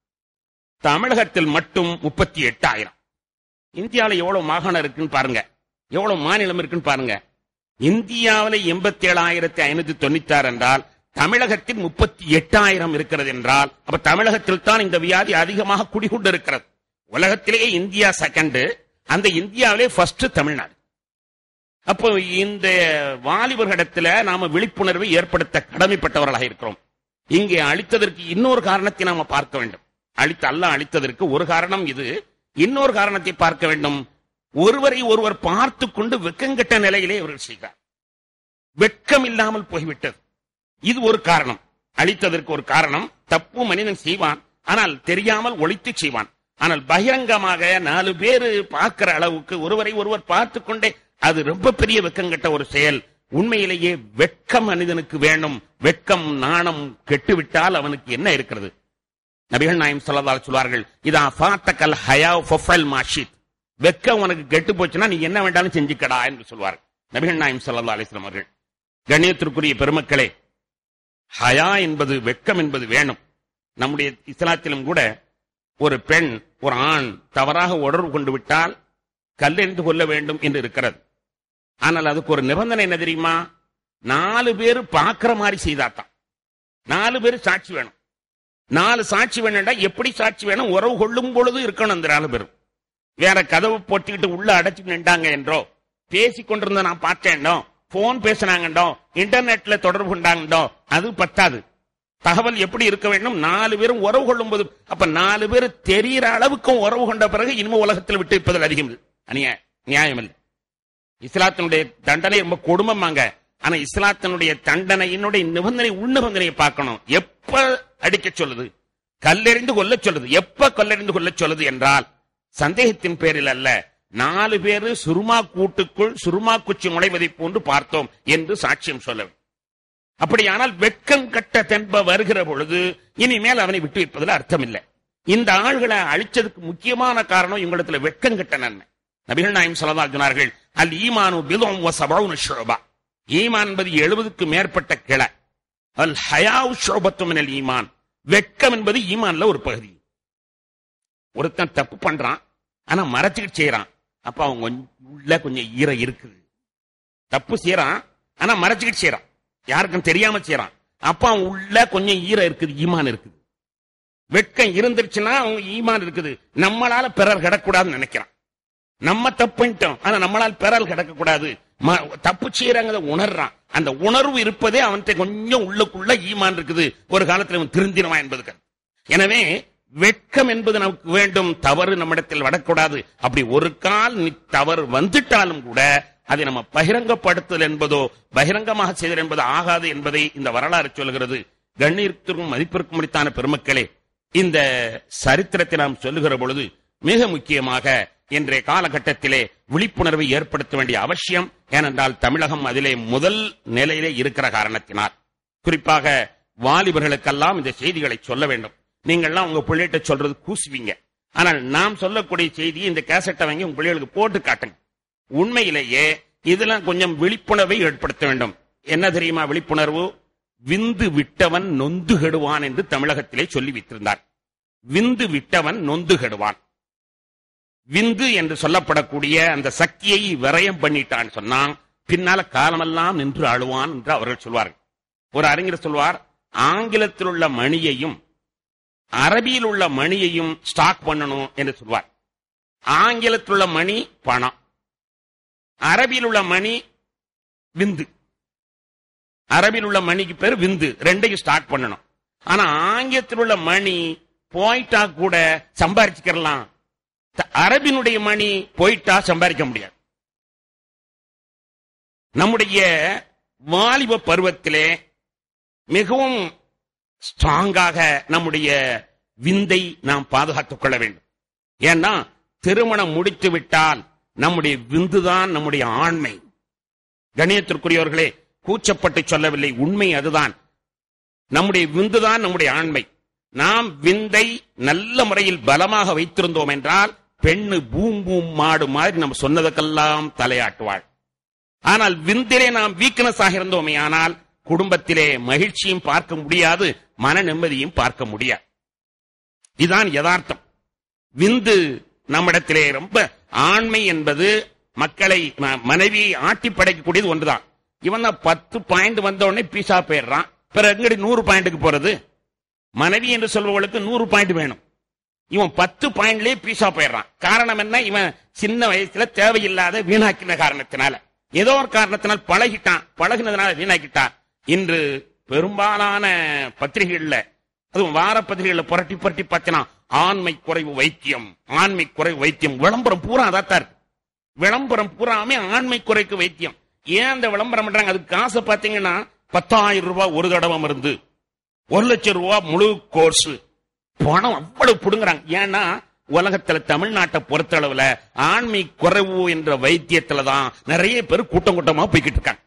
தமிழகத்தில் மட்டும் முப்பத்தி எட்டாயிரம். இந்தியாவில் எவ்வளவு மாகாணம் இருக்குன்னு பாருங்க, எவ்வளவு மாநிலம் இருக்குன்னு பாருங்க. இந்தியாவில் எண்பத்தி ஏழாயிரத்தி ஐநூத்தி தொண்ணூத்தி ஆறு என்றால் தமிழகத்தில் முப்பத்தி எட்டாயிரம் இருக்கிறது என்றால் அப்ப தமிழகத்தில் தான் இந்த வியாதி அதிகமாக குடிகொண்டு இருக்கிறது. உலகத்திலேயே இந்தியா செகண்ட், அந்த இந்தியாவிலே ஃபர்ஸ்ட் தமிழ்நாடு. அப்போ இந்த வாலிபர்களிடத்துல நாம விழிப்புணர்வை ஏற்படுத்த கடமைப்பட்டவர்களாக இருக்கிறோம். இங்கே அளித்ததற்கு இன்னொரு காரணத்தை நாம பார்க்க வேண்டும். அளித்த அல்லாஹ் அளித்ததற்கு ஒரு காரணம் இது, இன்னொரு காரணத்தை பார்க்க வேண்டும். ஒருவரை ஒருவர் பார்த்து கொண்டு வெக்கங்கெட்ட நிலையிலே இவர்கள் செய்கிறார், வெட்கம் இல்லாமல் போய்விட்டது. இது ஒரு காரணம், அளித்ததற்கு ஒரு காரணம். தப்பு மனிதன் செய்வான், ஆனால் தெரியாமல் ஒளித்து செய்வான். ஆனால் பகிரங்கமாக நாலு பேரு பார்க்கிற அளவுக்கு ஒருவரை ஒருவர் பார்த்து கொண்டே, அது ரொம்ப பெரிய வெக்கங்கெட்ட ஒரு செயல். உண்மையிலேயே வெட்கம் மனிதனுக்கு வேணும். வெட்கம் நாணம் கெட்டுவிட்டால் அவனுக்கு என்ன இருக்கிறது? நபிகள் நாயகம் ஸல்லல்லாஹு அலைஹி சொல்வார்கள், இதா ஃபாத்தகல் ஹயா ஃபஃபல் மாஷித், வெட்கம் உனக்கு கெட்டு போச்சுன்னா நீ என்ன வேண்டாலும் செஞ்சுக்கடா என்று சொல்வார்கள் நபிகள் நாயகம் ஸல்லல்லாஹு அலைஹி வஸல்லம் அவர்கள். கண்ணியத்திற்குரிய பெருமக்களே, ஹயா என்பது வெட்கம் என்பது வேணும். நம்முடைய இஸ்லாத்திலும் கூட ஒரு பெண் ஒரு ஆண் தவறாக உணர்வு கொண்டு விட்டால் கல்லெறிந்து கொள்ள வேண்டும் என்று இருக்கிறது. ஆனால் அதுக்கு ஒரு நிபந்தனை என்ன தெரியுமா? நாலு பேர் பார்க்கிற மாதிரி செய்தாத்தான். நாலு பேர் சாட்சி வேணும். நாலு சாட்சி வேணும்டா எப்படி சாட்சி வேணும்? உறவு கொள்ளும் பொழுது இருக்கணும் அந்த நாலு பேரும். வேற கதவு போட்டுக்கிட்டு உள்ள அடைச்சு நின்றாங்க என்றோ, பேசி கொண்டிருந்த நான் பார்த்தேன்டோ, போன் பேசினாங்கண்டோ, இன்டர்நெட்ல தொடர்பு கொண்டாங்கண்டோ, அது பத்தாது. தகவல் எப்படி இருக்க வேண்டும்? நாலு பேரும் உறவு கொள்ளும் போது. அப்ப நாலு பேர் தெரிகிற அளவுக்கும் உறவு கொண்ட பிறகு இனிமே உலகத்தில் விட்டு இருப்பதில் அதிகம் அநியாய நியாயம் இல்லை. இஸ்லாத்தினுடைய தண்டனை ரொம்ப கொடுமைமாங்க. ஆனா இஸ்லாத்தினுடைய தண்டனையினுடைய நிபந்தனை உள் நிபந்தனையை பார்க்கணும். எப்ப அடிக்க சொல்லுது? கல்லெறிந்து கொல்ல சொல்லுது. எப்ப கல்லெறிந்து கொல்ல சொல்லுது என்றால் சந்தேகத்தின் பேரில் அல்ல. நாலு பேரு சுருமா கூட்டுக்குள் சுருமா குச்சி முளைவதை போன்று பார்த்தோம் என்று சாட்சியம் சொல்ல. அப்படியானால் வெட்கம் கட்ட தென்ப வருகிற பொழுது இனிமேல் அவனை விட்டு வைப்பதில் அர்த்தம் இல்லை. இந்த ஆள்களை அழிச்சதுக்கு முக்கியமான காரணம் இவங்களிடத்துல வெட்கம் கட்ட நன்மை. நபிகள் நாயகம் ஸல்லல்லாஹு அலைஹி வஸல்லம் அவர்கள் அல் ஈமானு பிதும் வ சபஊன ஷுபா, ஈமான் என்பது எழுபதுக்கு மேற்பட்ட கிளை. அல் ஹயாஉ ஷுபத்து மினல் ஈமான், வெட்கம் என்பது ஈமான்ல ஒரு பகுதி. ஒருத்தன் தப்பு பண்றான், ஆனா மறைச்சுக்கிட்டு செய்யறான், அப்ப அவங்க உள்ள கொஞ்சம் ஈர இருக்குது. தப்பு செய்யறான், ஆனா மறைச்சுக்கிட்டு செய்யறான், யாருக்கும் தெரியாம செய்யறான், அப்ப அவன் உள்ள கொஞ்சம் ஈர இருக்குது, ஈமான் இருக்குது. வெட்கம் இருந்துருச்சுன்னா அவங்க ஈமான் இருக்குது. நம்மளால பிறர் கிடக்கூடாதுன்னு நினைக்கிறான். நம்ம தப்புட்டோம், ஆனா நம்மளால் பிறர் கிடக்கக்கூடாது, தப்பு செய்யறாங்க உணர்றான். அந்த உணர்வு இருப்பதே அவன்கிட்ட கொஞ்சம் உள்ளுக்குள்ள ஈமான் இருக்குது, ஒரு காலத்தில் அவன் திருந்தினவான் என்பது. எனவே வெட்கம் என்பது நமக்கு வேண்டும், தவறு நம்மிடத்தில் வரக்கூடாது. அப்படி ஒரு கால் தவறு வந்துட்டாலும் கூட அதை நம்ம பகிரங்கப்படுத்துதல் என்பதோ பகிரங்கமாக செய்தல் என்பது ஆகாது என்பதை இந்த வரலாறு சொல்கிறது. கண்ணியத்திற்கும் மதிப்பிற்கும் முடித்தான பெருமக்களே, இந்த சரித்திரத்தை நாம் சொல்லுகிற பொழுது மிக முக்கியமாக இன்றைய காலகட்டத்திலே விழிப்புணர்வை ஏற்படுத்த வேண்டிய அவசியம். ஏனென்றால் தமிழகம் அதிலே முதல் நிலையிலே இருக்கிற காரணத்தினால் குறிப்பாக வாலிபர்களுக்கெல்லாம் இந்த செய்திகளை சொல்ல வேண்டும். நீங்கள்லாம் உங்க பிள்ளைகிட்ட சொல்றது கூசுவீங்க, ஆனால் நாம் சொல்லக்கூடிய செய்தியை இந்த கேசட்டை வாங்கி உங்க பிள்ளைகளுக்கு போட்டு காட்டுங்க. உண்மையிலேயே இதெல்லாம் கொஞ்சம் விழிப்புணர்வை ஏற்படுத்த வேண்டும். என்ன தெரியுமா விழிப்புணர்வு? விந்து விட்டவன் நொந்து கெடுவான் என்று தமிழகத்திலே சொல்லி வைத்திருந்தார். விந்து விட்டவன் நொந்து கெடுவான். விந்து என்று சொல்லப்படக்கூடிய அந்த சக்தியை விரயம் பண்ணிட்டான் சொன்னான், பின்னால காலமெல்லாம் நின்று அழுவான் என்று அவர்கள் சொல்வார்கள். ஒரு அறிஞர் சொல்வார், ஆங்கிலத்தில் உள்ள மணியையும் அரபியில் உள்ள மணியையும் ஸ்டாக் பண்ணணும் என்று சொல்வார். ஆங்கிலத்தில் உள்ள மணி பணம், அரபியில் உள்ள மணி விந்து. அரபியில் உள்ள மணிக்கு பேர் விந்து, ரெண்டையும் ஸ்டாக் பண்ணணும். ஆனா ஆங்கிலத்தில் உள்ள மணி போயிட்டா கூட சம்பாதிச்சுக்கலாம், அரபினுடைய மணி போயிட்டா சம்பாதிக்க முடியாது. நம்முடைய வாலிப பருவத்திலே மிகவும் ஸ்ட்ராங்காக நம்முடைய விந்தை நாம் பாதுகாத்துக் கொள்ள வேண்டும். ஏன்னா திருமணம் முடித்து விட்டால் நம்முடைய விந்துதான் நம்முடைய ஆண்மை. கணியத்திற்குரியவர்களே, கூச்சப்பட்டு சொல்லவில்லை, உண்மை அதுதான். நம்முடைய விந்துதான் நம்முடைய ஆண்மை. நாம் விந்தை நல்ல முறையில் பலமாக வைத்திருந்தோம் என்றால் பெண்ணு பூம் பூம் மாடு மாதிரி நம்ம சொன்னதுக்கெல்லாம் தலையாட்டுவாள். ஆனால் விந்திலே நாம் வீக்னஸ் ஆக இருந்தோமே ஆனால் குடும்பத்திலே மகிழ்ச்சியும் பார்க்க முடியாது, மன நிம்மதியும் பார்க்க முடியாது. இதுதான் யதார்த்தம். விந்து நம்மிடத்திலே ரொம்ப ஆண்மை என்பது மக்களை மனைவி ஆட்டி படைக்கக்கூடியது ஒன்றுதான். இவன் தான் பத்து பாயிண்ட் வந்த உடனே பீசா போயிடுறான், பிறகு எங்கடி நூறு பாயிண்ட்டுக்கு போறது? மனைவி என்று சொல்பவர்களுக்கு நூறு பாயிண்ட் வேணும், இவன் பத்து பாயிண்ட்லயே பீசா போயிடுறான். காரணம் என்ன? இவன் சின்ன வயசுல தேவையில்லாத வீணாக்கின காரணத்தினால, ஏதோ ஒரு காரணத்தினால் பழகிட்டான், பழகினதுனால வீணாக்கிட்டான். இன்று பெரும்பாலான பத்திரிகைகள்ல, அதுவும் வார பத்திரிகைகள்ல புரட்டி புரட்டி பார்த்தனா ஆண்மை குறைவு வைத்தியம், ஆண்மை குறைவு வைத்தியம், விளம்பரம் பூரா அதாத்தார். விளம்பரம் பூராமே ஆண்மை குறைக்கு வைத்தியம். ஏன் அந்த விளம்பரம் பண்றாங்க? அதுக்கு காசை பார்த்தீங்கன்னா பத்தாயிரம் ரூபாய் ஒரு தடவை மருந்து, ஒரு லட்சம் ரூபாய் முழு கோர்ஸ், பணம் அவ்வளவு புடுங்குறாங்க. ஏன்னா உலகத்துல தமிழ்நாட்டை பொறுத்த அளவுல ஆண்மை குறைவு என்ற வைத்தியத்துலதான் நிறைய பேர் கூட்டம் கூட்டமா போய்கிட்டு இருக்காங்க.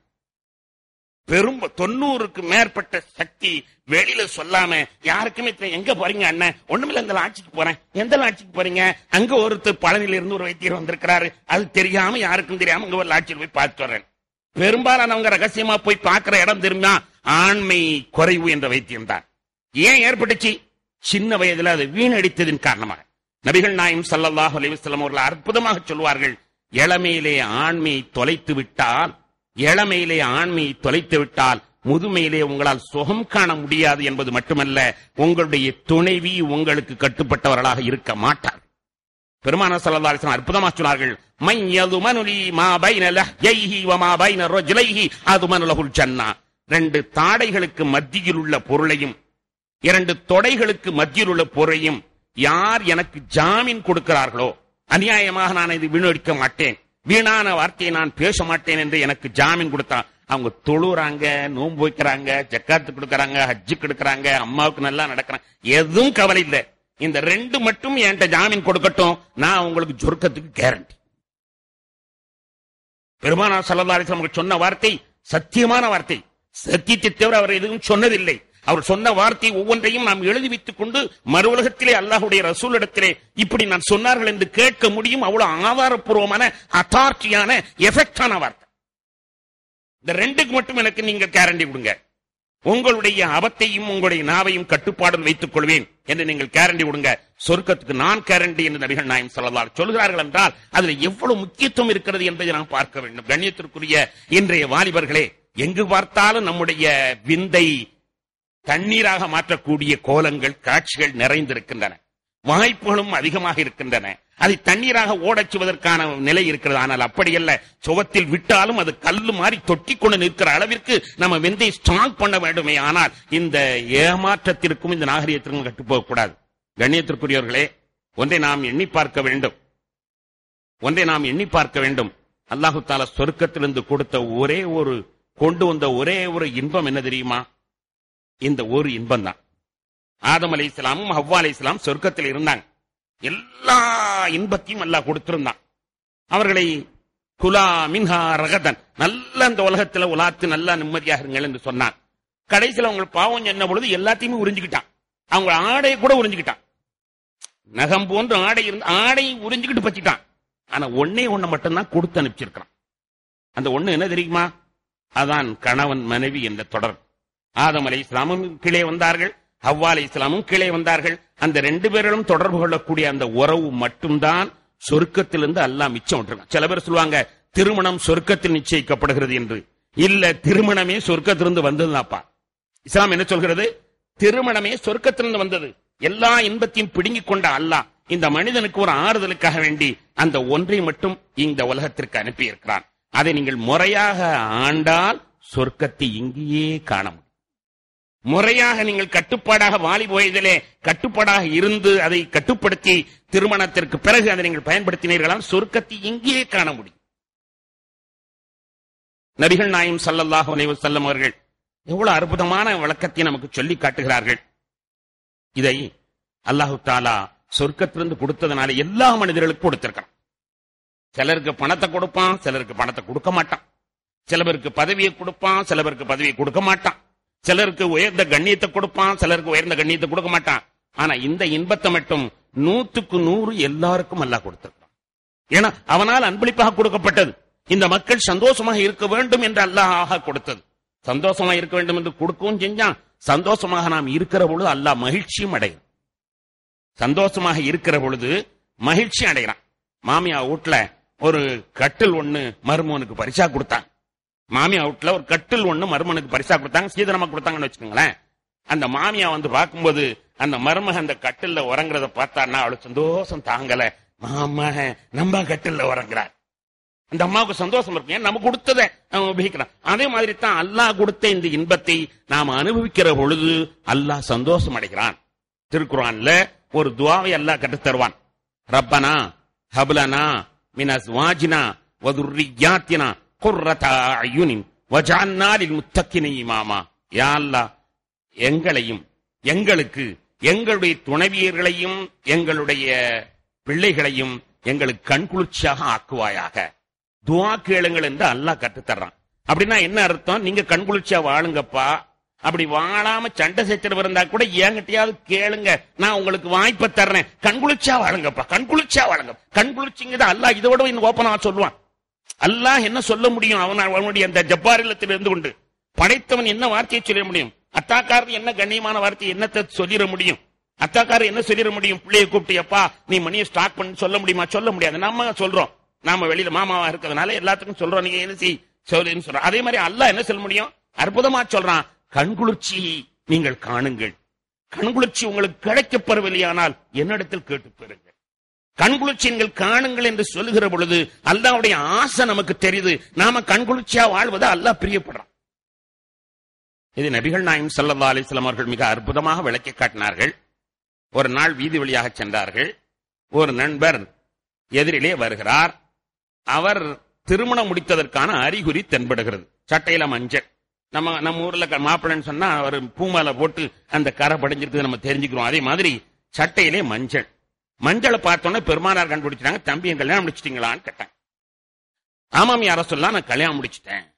பெரும் தொண்ணூறுக்கு மேற்பட்ட சக்தி வெளியில சொல்லாம யாருக்குமே எங்க போறீங்க அண்ணன்? ஒண்ணுமில்ல, இந்த ஆட்சிக்கு போறேன். எந்த ஆட்சிக்கு போறீங்க? அங்க ஒருத்தர் பழனியில இருந்து ஒரு வைத்தியர் வந்திருக்கிறாரு, அது தெரியாம யாருக்கும் தெரியாம அங்க ஒரு ஆட்சியில் போய் பார்த்து வரேன். பெரும்பாலானவங்க ரகசியமா போய் பார்க்கிற இடம் தெரியுமா? ஆண்மை குறைவு என்ற வைத்தியம் தான். ஏன் ஏற்பட்டுச்சு? சின்ன வயதுல அதை வீணடித்ததின் காரணமாக. நபிகள் நாயகம் ஸல்லல்லாஹு அலைஹி வஸல்லம் அவர்கள் அற்புதமாக சொல்வார்கள், இளமையிலே ஆண்மையை தொலைத்து விட்டால் இளமையிலே ஆண்மையை தொலைத்து விட்டால் முதுமையிலே உங்களால் சுகம் காண முடியாது என்பது மட்டுமல்ல, உங்களுடைய துணைவி உங்களுக்கு கட்டுப்பட்டவர்களாக இருக்க மாட்டார். பெருமானார் ஸல்லல்லாஹு அலைஹி வஸல்லம் அற்புதமாக சொன்னார்கள், மை யதுமனுலி மா பைன லஹ்யைஹி வ மா பைன ரஜ்லைஹி அதுமனு லஹுல் ஜன்னah. ரெண்டு தாடைகளுக்கு மத்தியில் உள்ள பொருளையும் இரண்டு தொடைகளுக்கு மத்தியில் உள்ள பொருளையும் யார் எனக்கு ஜாமீன் கொடுக்கிறார்களோ, அநியாயமாக நான் இது வீணடிக்க மாட்டேன், வீணான வார்த்தையை நான் பேச மாட்டேன் என்று எனக்கு ஜாமீன் கொடுத்தா, அவங்க தொழுறாங்க, நோன்பு வைக்கிறாங்க, ஜக்காத்து கொடுக்கறாங்க, ஹஜ்ஜு கொடுக்கறாங்க, அம்மாவுக்கு நல்லா நடக்கிறாங்க, எதுவும் கவலை இல்லை, இந்த ரெண்டு மட்டும் என்கிட்ட ஜாமீன் கொடுக்கட்டும், நான் உங்களுக்கு சொர்க்கத்துக்கு கேரண்டி. பெருமானார் ஸல்லல்லாஹு அலைஹி வஸல்லம் சொன்ன வார்த்தை சத்தியமான வார்த்தை. சத்தியத்தை தவிர அவர் எதுவும் சொன்னதில்லை. அவர் சொன்ன வார்த்தை ஒவ்வொன்றையும் நாம் எழுதி வைத்துக் கொண்டு மறு உலகத்திலே அல்லாஹ்வுடைய ரசூலிடத்திலே இப்படி நான் சொன்னார்கள் என்று கேட்க முடியும். அவ்வளவு ஆதாரப்பூர்வமான அத்தாரிட்டியான எஃபெக்டான வார்த்தை. இந்த ரெண்டுக்கு மட்டும் எனக்கு நீங்க கேரண்டி கொடுங்க. உங்களுடைய அபத்தையும் உங்களுடைய நாவையும் கட்டுப்பாடுகள் வைத்துக் கொள்வேன் என்று நீங்கள் கேரண்டி கொடுங்க. சொர்க்கத்துக்கு நான் கேரண்டி என்று நபிகள் நாயகம் ஸல்லல்லாஹு அலைஹி வஸல்லம் சொல்கிறார்கள் என்றால் அதுல எவ்வளவு முக்கியத்துவம் இருக்கிறது என்பதை நாம் பார்க்க வேண்டும். கண்ணியத்திற்குரிய இன்றைய வாலிபர்களே, எங்கு பார்த்தாலும் நம்முடைய விந்தை தண்ணீராக மாற்றக்கூடிய கோலங்கள், காட்சிகள் நிறைந்திருக்கின்றன. வாய்ப்புகளும் அதிகமாக இருக்கின்றன. அதை தண்ணீராக ஓடச் செய்வதற்கான நிலை இருக்கிறது. ஆனால் அப்படியல்ல, சுவத்தில் விட்டாலும் அது கல்லு மாறி தொட்டி கொண்டு நிற்கிற அளவிற்கு நம்ம வெந்தை ஸ்ட்ராங் பண்ண வேண்டுமே. ஆனால் இந்த ஏமாற்றத்திற்கும் இந்த நாகரிகத்திற்கும் கட்டுப்போகக்கூடாது. கண்ணியத்திற்குரியவர்களே, ஒன்றை நாம் எண்ணி பார்க்க வேண்டும். ஒன்றை நாம் எண்ணி பார்க்க வேண்டும். அல்லாஹு தஆலா சொர்க்கத்திலிருந்து கொடுத்த ஒரே ஒரு கொண்டு வந்த ஒரே ஒரு இன்பம் என்ன தெரியுமா? இந்த ஒரு இன்பம் தான். ஆதம் அலைஹிஸ்ஸலாமும் ஹவ்வா அலைஹிஸ்ஸலாம் சொர்க்கத்தில் இருந்தாங்க. எல்லா இன்பத்தையும் அல்லாஹ் கொடுத்திருந்தான். அவர்களை குலா மின்ஹா ரகதன், நல்ல அந்த உலகத்தில் உலாத்து நல்லா நிம்மதியாக இருங்கள் என்று சொன்னான். கடைசியில் அவங்க பாவம் சொன்ன பொழுது எல்லாத்தையுமே உறிஞ்சுக்கிட்டான். அவங்க ஆடையை கூட உறிஞ்சுக்கிட்டான். நகம் போன்ற ஆடை இருந்து ஆடையை உறிஞ்சுக்கிட்டு பச்சிட்டான். ஆனா ஒன்னே ஒண்ணு மட்டும்தான் கொடுத்து அனுப்பிச்சிருக்கான். அந்த ஒண்ணு என்ன தெரியுமா? அதான் கணவன் மனைவி என்ற தொடர். ஆதம் அலைஹிஸ்ஸலாமும் கீழே வந்தார்கள், ஹவ்வா அலைஹிஸ்ஸலாமும் கீழே வந்தார்கள். அந்த ரெண்டு பேரும் தொடர்பு கொள்ளக்கூடிய அந்த உறவு மட்டும்தான் சொர்க்கத்திலிருந்து அல்லாஹ் மிச்சம் விட்டுருக்கான். சில பேர் சொல்லுவாங்க திருமணம் சொர்க்கத்தில் நிச்சயிக்கப்படுகிறது என்று. இல்ல, திருமணமே சொர்க்கத்திலிருந்து வந்ததுதான்ப்பா. இஸ்லாம் என்ன சொல்கிறது? திருமணமே சொர்க்கத்திலிருந்து வந்தது. எல்லா இன்பத்தையும் பிடுங்கிக் கொண்ட அல்லாஹ் இந்த மனிதனுக்கு ஒரு ஆறுதலுக்காக வேண்டி அந்த ஒன்றை மட்டும் இந்த உலகத்திற்கு அனுப்பி இருக்கிறான். அதை நீங்கள் முறையாக ஆண்டால் சொர்க்கத்தை இங்கேயே காண முடியும். முறையாக நீங்கள் கட்டுப்பாடாக வாலி வயதிலே கட்டுப்பாடாக இருந்து அதை கட்டுப்படுத்தி திருமணத்திற்கு பிறகு அதை நீங்கள் பயன்படுத்தினீர்களால் சொர்க்கத்தை இங்கேயே காண முடியும். நபிகள் நாயகம் ஸல்லல்லாஹு அலைஹி வஸல்லம் அவர்கள் எவ்வளவு அற்புதமான விளக்கத்தை நமக்கு சொல்லி காட்டுகிறார்கள். இதை அல்லாஹு தஆலா சொர்க்கத்திலிருந்து கொடுத்ததனால எல்லா மனிதர்களுக்கும் கொடுத்திருக்கான். சிலருக்கு பணத்தை கொடுப்பான், சிலருக்கு பணத்தை கொடுக்க மாட்டான். சில பேருக்கு பதவியை கொடுப்பான், சில பேருக்கு பதவியை கொடுக்க மாட்டான். சிலருக்கு உயர்ந்த கண்ணியத்தை கொடுப்பான், சிலருக்கு உயர்ந்த கண்ணியத்தை கொடுக்க மாட்டான். ஆனா இந்த இன்பத்தை மட்டும் நூற்றுக்கு நூறு எல்லாருக்கும் அல்லாஹ் கொடுத்திருக்கான். ஏன்னா அவனால் அன்பளிப்பாக கொடுக்கப்பட்டது. இந்த மக்கள் சந்தோஷமாக இருக்க வேண்டும் என்று அல்லாஹ் கொடுத்தது. சந்தோஷமாக இருக்க வேண்டும் என்று கொடுக்கவும் செஞ்சான். சந்தோஷமாக நாம் இருக்கிற பொழுது அல்லாஹ் மகிழ்ச்சியும் அடையும். சந்தோஷமாக இருக்கிற பொழுது மகிழ்ச்சி அடைகிறான். மாமியா வீட்டுல ஒரு கட்டில் ஒண்ணு மருமகனுக்கு பரிசா கொடுத்தாங்க. மாமியா வீட்டுல ஒரு கட்டில் ஒண்ணு மருமகனுக்கு பரிசா கொடுத்தாங்க. சீதனமா கொடுத்தாங்கன்னு வச்சுக்கோங்களேன். அந்த மாமியா வந்து பார்க்கும்போது அந்த மருமக அந்த கட்டில்ல உறங்குறத பார்த்தான்னா அவளுக்கு சந்தோஷம் தாங்கல. மாமா நம்ம கட்டில்ல உறங்குறார். அந்த அம்மாவுக்கு சந்தோஷம் இருக்கு. ஏன் நம்ம கொடுத்ததை அவன் உபயோகிக்கிறான். அதே மாதிரி தான் அல்லாஹ் கொடுத்த இந்த இன்பத்தை நாம் அனுபவிக்கிற பொழுது அல்லாஹ் சந்தோஷம் அடைகிறான். திருக்குர்ஆன்ல ஒரு துஆவை அல்லாஹ் கற்றுத் தருவான். ரப்பனா ஹப்லனா மின் அஸ்வாஜினா வ துர்ரியாத்தினா குர்ரத அயுனின் வஜஅல்னா லில் முத்தக்கின இமாமா. யா அல்லாஹ், எங்களையும் எங்களுக்கு எங்களுடைய துணைவியர்களையும் எங்களுடைய பிள்ளைகளையும் எங்களுக்கு கண்குளிர்ச்சியாக ஆக்குவாயாக. துஆ கேளுங்கள் என்று அல்லாஹ் கற்றுத்தர்றான். அப்படின்னா என்ன அர்த்தம்? நீங்க கண்குளிர்ச்சியா வாழுங்கப்பா. அப்படி வாழாம சண்டை சச்சரவு இருந்தா கூட என்கிட்டயாவது கேளுங்க, நான் உங்களுக்கு வாய்ப்பை தர்றேன். கண்குளிர்ச்சியா வாழுங்கப்பா, கண்குளிர்ச்சியா வாழுங்க. கண்குளிர்ச்சிங்கிறது அல்லாஹ் இதோட இன்னும் ஓப்பனா சொல்லுவான். அல்லாஹ் என்ன சொல்ல முடியும்? அவன் அவனுடைய அந்த ஜப்பாரிலத்தில் இருந்து கொண்டு படைத்தவன் என்ன வார்த்தையை சொல்ல முடியும்? அத்தாக்காரர் என்ன கண்ணியமான வார்த்தையை என்னத்தை சொல்லிட முடியும்? அத்தாக்காரர் என்ன சொல்லிட முடியும்? பிள்ளையை கூப்பிட்டு எப்பா நீ மணியை ஸ்டாக் பண்ணி சொல்ல முடியுமா? சொல்ல முடியாது. நம்ம சொல்றோம், நாம வெளியில மாமாவா இருக்கிறதுனால எல்லாத்துக்கும் சொல்றோம், நீங்க என்ன செய் சொல்லுன்னு சொல்றோம். அதே மாதிரி அல்லாஹ் என்ன சொல்ல முடியும்? அற்புதமா சொல்றான், கண்குளிர்ச்சி நீங்கள் காணுங்கள். கண்குளிர்ச்சி உங்களுக்கு கிடைக்கப்பெறவில்லையானால் என்னிடத்தில் கேட்டு பெறுங்கள். கண்குளிர்ச்சி நீங்கள் காணுங்கள் என்று சொல்லுகிற பொழுது அல்லாஹ்வுடைய ஆசை நமக்கு தெரியுது. நாம கண்குளிர்ச்சியா வாழ்வதை அல்லாஹ் பிரியப்படுறான். இது நபிகள் நாயகம் ஸல்லல்லாஹு அலைஹி வஸல்லம் அவர்கள் மிக அற்புதமாக விளக்கி காட்டினார்கள். ஒரு நாள் வீதி வழியாக சென்றார்கள். ஒரு நண்பர் எதிரிலே வருகிறார். அவர் திருமணம் முடித்ததற்கான அறிகுறி தென்படுகிறது. சட்டையில மஞ்சள். நம்ம நம்ம ஊர்ல மாப்பிள்ளைன்னு சொன்னா அவர் பூமாலை போட்டு அந்த கரை படைஞ்சிருக்கு நம்ம தெரிஞ்சுக்கிறோம். அதே மாதிரி சட்டையிலே மஞ்சள். மஞ்சளை பார்த்தோன்னே பெருமானார் கண்டுபிடிச்சிட்டாங்க. தம்பி என் கல்யாணம் முடிச்சிட்டீங்களான்னு கேட்டாங்க. ஆமாம் யார சொல்லலாம், நான் கல்யாணம் முடிச்சிட்டேன்.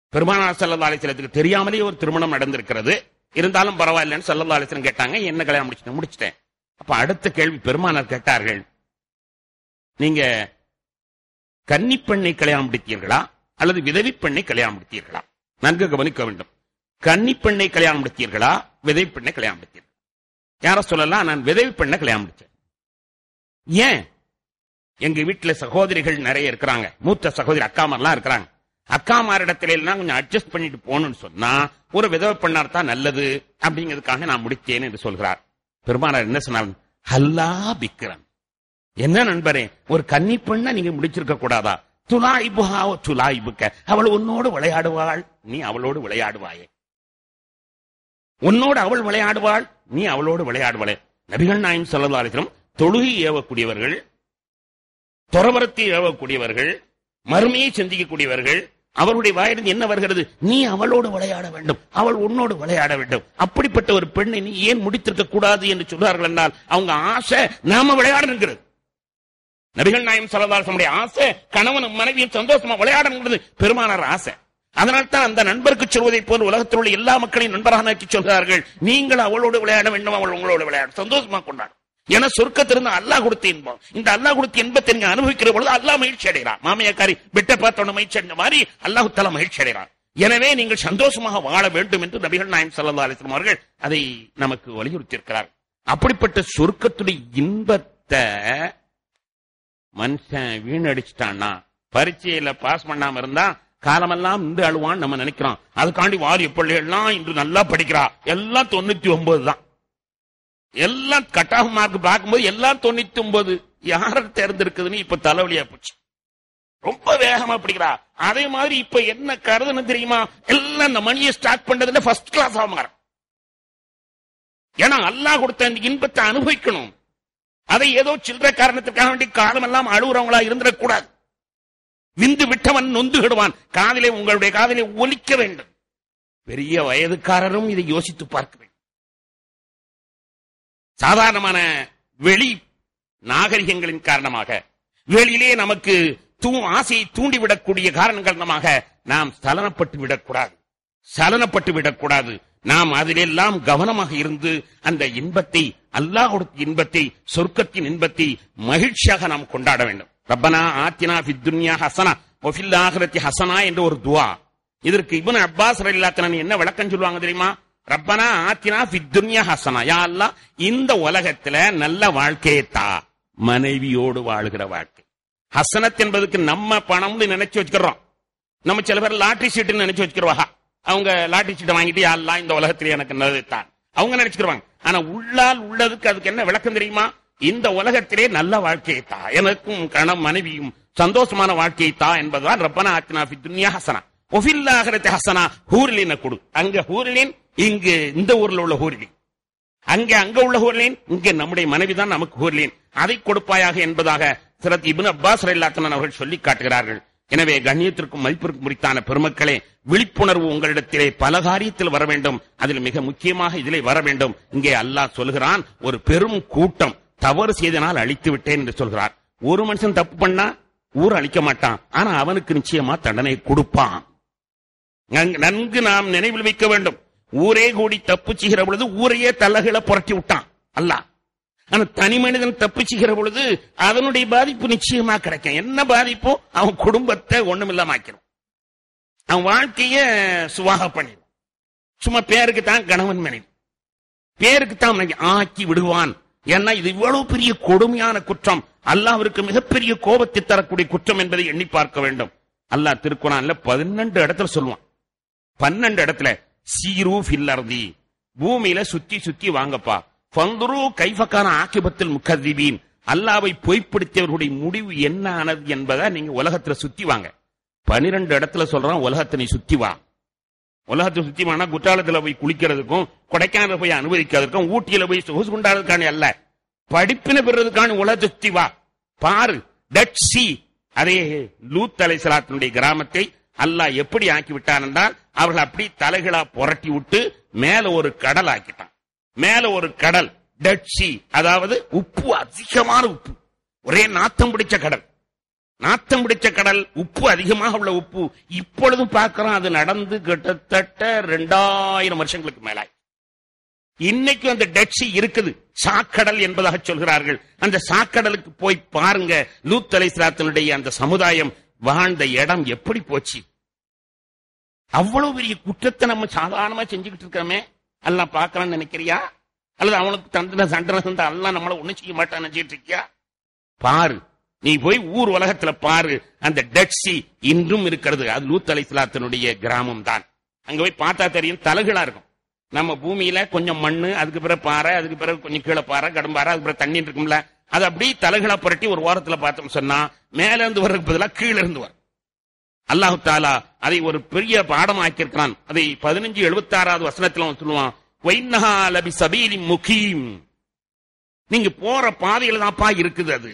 பெருமானார் ஸல்லல்லாஹு அலைஹி வஸல்லத்துக்கு தெரியாமலே ஒரு திருமணம் நடந்திருக்கிறது. இருந்தாலும் பரவாயில்லைன்னு ஸல்லல்லாஹு அலைஹி வஸல்லம் கேட்டாங்க. என்ன கல்யாணம் முடிச்சிட்டேன் முடிச்சிட்டேன் அப்ப அடுத்த கேள்வி பெருமானார் கேட்டார்கள், நீங்க கன்னி பெண்ணை கல்யாணம் முடித்தீர்களா அல்லது விதவி பெண்ணை கல்யாணம் முடித்தீர்களா? நன்கு கவனிக்க வேண்டும். கன்னி பெண்ணை கல்யாணம் முடித்தீர்களா விதவி பெண்ணை கல்யாணம் முடித்தீர்கள்? யார சொல்லலாம், நான் விதவி பெண்ணை கல்யாணம் முடிச்சேன். ஏன்? எங்க வீட்டுல சகோதரிகள் நிறைய இருக்கிறாங்க, மூத்த சகோதரி அக்காமாரெல்லாம் இருக்கிறாங்க. அக்காமாரிடத்துல எல்லாம் கொஞ்சம் அட்ஜஸ்ட் பண்ணிட்டு போகணும்னு சொன்னா ஒரு விதவை பெண்ணார் தான் நல்லது அப்படிங்கிறதுக்காக நான் முடித்தேன் என்று சொல்கிறார். பெருமானார் என்ன சொன்னார், ஹல்லா பிக்ரன், என்ன நண்பரே, ஒரு கன்னி பெண்ணை நீங்க முடிச்சிருக்க கூடாதா? துலாயிபுஹா துலாயிபுக்க, அவள் உன்னோடு விளையாடுவாள், நீ அவளோடு விளையாடுவாயே. உன்னோடு அவள் விளையாடுவாள், நீ அவளோடு விளையாடுவாளே. நபிகள் நாயகம் ஸல்லல்லாஹு அலைஹி வஸல்லம் தொழுகை ஏவக்கூடியவர்கள், துறவரத்தை ஏவக்கூடியவர்கள், மறுமையை சிந்திக்கக்கூடியவர்கள். அவருடைய வாயிலிருந்து என்ன வருகிறது, நீ அவளோடு விளையாட வேண்டும், அவள் உன்னோடு விளையாட வேண்டும். அப்படிப்பட்ட ஒரு பெண்ணை நீ ஏன் முடித்திருக்க கூடாது என்று சொல்றார்கள் என்றால் அவங்க ஆசை நாம விளையாடணுங்கிறது. நபிகள் நாயகம் ஸல்லல்லாஹு அலைஹி வஸல்லம் ஆசை கணவனும் மனைவியும் சந்தோஷமா விளையாடணுங்கிறது பெருமானார் ஆசை. அதனால்தான் அந்த நண்பருக்கு சொல்வதை போன்று உலகத்தில் உள்ள எல்லா மக்களையும் நண்பராக நோக்கி சொல்கிறார்கள், நீங்கள் அவளோடு விளையாட வேண்டும், அவள் உங்களோடு விளையாட சந்தோஷமா கொண்டாடும். ஏன்னா சொர்க்கத்திலிருந்து அல்லாஹ் கொடுத்த இன்பம், இந்த அல்லாஹ் கொடுத்த இன்பத்தை நீங்க அனுபவிக்கிற பொழுது அல்லாஹ் மகிழ்ச்சி அடைகிறார். மாமியாக்காரி பெட்ட பார்த்தோன்னு மகிழ்ச்சி அடைந்த மாதிரி அல்லாஹ் தஆலா மகிழ்ச்சி அடைகிறார். எனவே நீங்கள் சந்தோஷமாக வாழ வேண்டும் என்று நபிகள் நாயகம் ஸல்லல்லாஹு அலைஹி வஸல்லம் அவர்கள் அதை நமக்கு வலியுறுத்தி இருக்கிறார். அப்படிப்பட்ட சொர்க்கத்துடைய இன்பத்தை மனுஷன் வீணடிச்சிட்டான்னா, பரீட்சையில பாஸ் பண்ணாம இருந்தா காலமெல்லாம் இந்த அழுவான்னு நம்ம நினைக்கிறோம். அதுக்காண்டி வாரிய பிள்ளைகள்லாம் இன்று நல்லா படிக்கிறா, எல்லாம் தொண்ணூத்தி ஒன்பது தான், எல்லாம் கட் ஆஃப் மார்க் பார்க்கும்போது எல்லாம் தொண்ணூத்தி ஒன்பது, யார தேர்ந்தெடுக்குதுன்னு இப்ப தலைவலியா போச்சு. ரொம்ப வேகமா படிக்கிறா. அதே மாதிரி இப்ப என்ன கருதுன்னு தெரியுமா, எல்லாம் இந்த மணியை ஸ்டார்ட் பண்றதுல ஃபர்ஸ்ட் கிளாஸ் ஆக மாறும். ஏன்னா அல்லாஹ் கொடுத்த இந்த இன்பத்தை அனுபவிக்கணும். அதை ஏதோ சில்லற காரணத்துக்காக வேண்டி காலம் எல்லாம் அழுகுறவங்களா இருந்துடக்கூடாது. விந்து விட்டவன் நொந்துகிடுவான். காதிலே உங்களுடைய காதிலே ஒலிக்க வேண்டும். பெரிய வயதுக்காரரும் இதை யோசித்து பார்க்க வேண்டும். சாதாரணமான வெளி நாகரிகங்களின் காரணமாக, வெளியிலே நமக்கு தூ ஆசையை தூண்டிவிடக்கூடிய காரணம் காரணமாக நாம் சலனப்பட்டு விடக்கூடாது, சலனப்பட்டு விடக்கூடாது. நாம் அதிலெல்லாம் கவனமாக இருந்து அந்த இன்பத்தை, அல்லாஹ் கொடுத்த இன்பத்தை, சொர்க்கத்தின் இன்பத்தை மகிழ்ச்சியாக நாம் கொண்டாட வேண்டும். ரப்பனா ஆத்தினா ஃபித் துன்யா ஹஸனா வ ஃபில் ஆখিরাতি ஹஸனா என்ற ஒரு துஆ. இதற்கு இப்னு அப்பாஸ் ரலியல்லாஹு அன்ஹு என்ன விளக்கம் சொல்வாங்க தெரியுமா? ரப்பனா ஆத்தினா ஃபித் துன்யா ஹஸனா, யா அல்லாஹ் இந்த உலகத்துல நல்ல வாழ்க்கையை தா, மனைவியோடு வாழ்கிற வாழ்க்கை. ஹஸனத் என்பதுக்கு நம்ம பணம்னு நினைச்சு வச்சுக்கிறோம். நம்ம சில பேர் லாட்டரி சீட்டுன்னு நினைச்சு வச்சுக்கிறோம். அவங்க லாட்டரி சீட்டை வாங்கிட்டு யா அல்லாஹ் இந்த உலகத்திலே எனக்கு நல்லது தான் அவங்க நினைச்சுக்கிறாங்க. ஆனா உள்ளால் உள்ளதுக்கு அதுக்கு என்ன விளக்கம் தெரியுமா? இந்த உலகத்திலே நல்ல வாழ்க்கையை தா, எனக்கும் கணம் மனைவியும் சந்தோஷமான வாழ்க்கையை தா என்பதுதான் ரப்பனா ஆத்தினா ஃபித் துன்யா ஹஸனா வ ஃபில் ஆখিরাতি ஹஸனா. ஹூரிலின கொடு, அங்க ஹூரிலின், இங்கு இந்த ஊர்ல உள்ள ஹூரிலின், அங்கே அங்க உள்ள ஹூரிலின், இங்க நம்முடைய மனைவி தான் நமக்கு ஹூரிலின், அதை கொடுப்பாயாக என்பதாக ஹஜ்ரத் இப்னு அப்பாஸ் ரலியல்லாஹு அன்ஹு அவர்கள் சொல்லி காட்டுகிறார்கள். எனவே கண்ணியத்திற்கும் மதிப்பிற்கும் முறித்தான பெருமக்களே, விழிப்புணர்வு உங்களிடத்திலே பல காரியத்தில் வர வேண்டும். அதில் மிக முக்கியமாக இதிலே வர வேண்டும். இங்கே அல்லாஹ் சொல்கிறான், ஒரு பெரும் கூட்டம் தவறு செய்தனால் அழித்து விட்டேன் என்று சொல்கிறார். ஒரு மனுஷன் தப்பு பண்ணா ஊர் அழிக்க மாட்டான், ஆனா அவனுக்கு நிச்சயமா தண்டனை கொடுப்பான். நன்கு நாம் நினைவில் வைக்க வேண்டும். ஊரே கூடி தப்பு செய்கிற பொழுது ஊரையே தலகளை புரட்டி விட்டான் அல்லாஹ். ஆனா தனி மனிதன் தப்பு செய்கிற பொழுது அதனுடைய பாதிப்பு நிச்சயமா கிடைக்கும். என்ன பாதிப்போ? அவன் குடும்பத்தை ஒண்ணுமில்லாம ஆக்கிடும், அவன் வாழ்க்கைய சுவாக பண்ணிடும். சும்மா பேருக்கு தான் கணவன் மனைவி, பேருக்கு தான் ஆக்கி விடுவான். ஏன்னா இது இவ்வளவு பெரிய கொடுமையான குற்றம், அல்லாஹ்விற்கு மிகப்பெரிய கோபத்தை தரக்கூடிய குற்றம் என்பதை எண்ணி பார்க்க வேண்டும். அல்லாஹ் திருக்குர்ஆன்ல பதினெண்டு இடத்துல சொல்லுவான். பன்னெண்டு இடத்துல சீரு ஃபில் அர்தி, பூமியில சுத்தி சுத்தி வாங்கப்பா, ஃபந்துரு கைஃபகான ஆகிபத்துல் முகذிபீன், அல்லாஹ்வை பொய்ப்படுத்தியவர்களுடைய முடிவு என்ன ஆனது என்பதை நீங்க உலகத்துல சுத்தி வாங்க. பனிரெண்டு இடத்துல சொல்றான் உலகத்தை நீ சுத்தி வா. உலகத்தை சுத்தி வானா குற்றாலத்துல போய் குளிக்கிறதுக்கும், கொடைக்கானல போய் அனுபவிக்கிறதுக்கும், ஊட்டியில போய் சொகுசு கொண்டாடுறதுக்கான அல்ல, படிப்பினை பெறதுக்கான உலகத்தை சுத்தி வா பாரு. டெட் சி, அதே லூத் அலைஹிஸ்ஸலாத்தினுடைய கிராமத்தை அல்லாஹ் எப்படி ஆக்கி விட்டான் என்றால், அவர்கள் அப்படி தலைகளா புரட்டி விட்டு மேல ஒரு கடல் ஆக்கிட்டான். மேல ஒரு கடல், டெட் சி, அதாவது உப்பு, அதிகமான உப்பு, ஒரே நாத்தம் பிடிச்ச கடல். நாத்தம் பிடிச்ச கடல், உப்பு அதிகமாக உள்ள உப்பு. இப்பொழுதும் பார்க்கிறோம், அது நடந்து கிட்டத்தட்ட இரண்டாயிரம் வருஷங்களுக்கு மேலாய். இன்னைக்கு அந்த டெட் சி இருக்குது, சாக்கடல் என்பதாக சொல்கிறார்கள். அந்த சாக்கடலுக்கு போய் பாருங்க, லூத் அலைஹிஸ்ஸலாத்தினுடைய அந்த சமுதாயம் வாழ்ந்த இடம் எப்படி போச்சு. அவ்வளவு பெரிய குற்றத்தை நம்ம சாதாரணமா செஞ்சுக்கிட்டு இருக்கோமே, எல்லாம் பார்க்கலாம்னு நினைக்கிறியா? அல்லது அவனுக்கு தண்டனை சண்டனை தந்தா எல்லாம் நம்மள ஒண்ணும் செய்ய மாட்டான்னு நினைச்சிட்டு இருக்கியா? பாரு, நீ போய் ஊர் உலகத்துல பாரு, அந்த டெட் சி இன்றும் இருக்கிறது. அது லூத் அலைஹிஸ்ஸலாத்தினுடைய கிராமம் தான். அங்க போய் பார்த்தா தெரியும், தலகளா இருக்கும். நம்ம பூமியில கொஞ்சம் மண்ணு, அதுக்கு பிறகு பாறை, அதுக்கு பிறகு கொஞ்சம் கீழே பாறை, கடும்பாறை, அதுக்கு பிறகு தண்ணி இருக்கும்ல, அது அப்படியே தலகளா புரட்டி ஒரு ஓரத்துல பார்த்தோம் சொன்னா மேல இருந்து வர்றதுக்கு பதிலாக கீழே இருந்து வரும். அல்லாஹு தாலா அதை ஒரு பெரிய பாடமாக்கி இருக்கிறான். அதை பதினஞ்சு எழுபத்தி ஆறாவது வசனத்துல சொல்லுவான், வைன்னஹா லபி சபீலி முகீம். நீங்க போற பாதையில தான்ப்பா இருக்குது, அது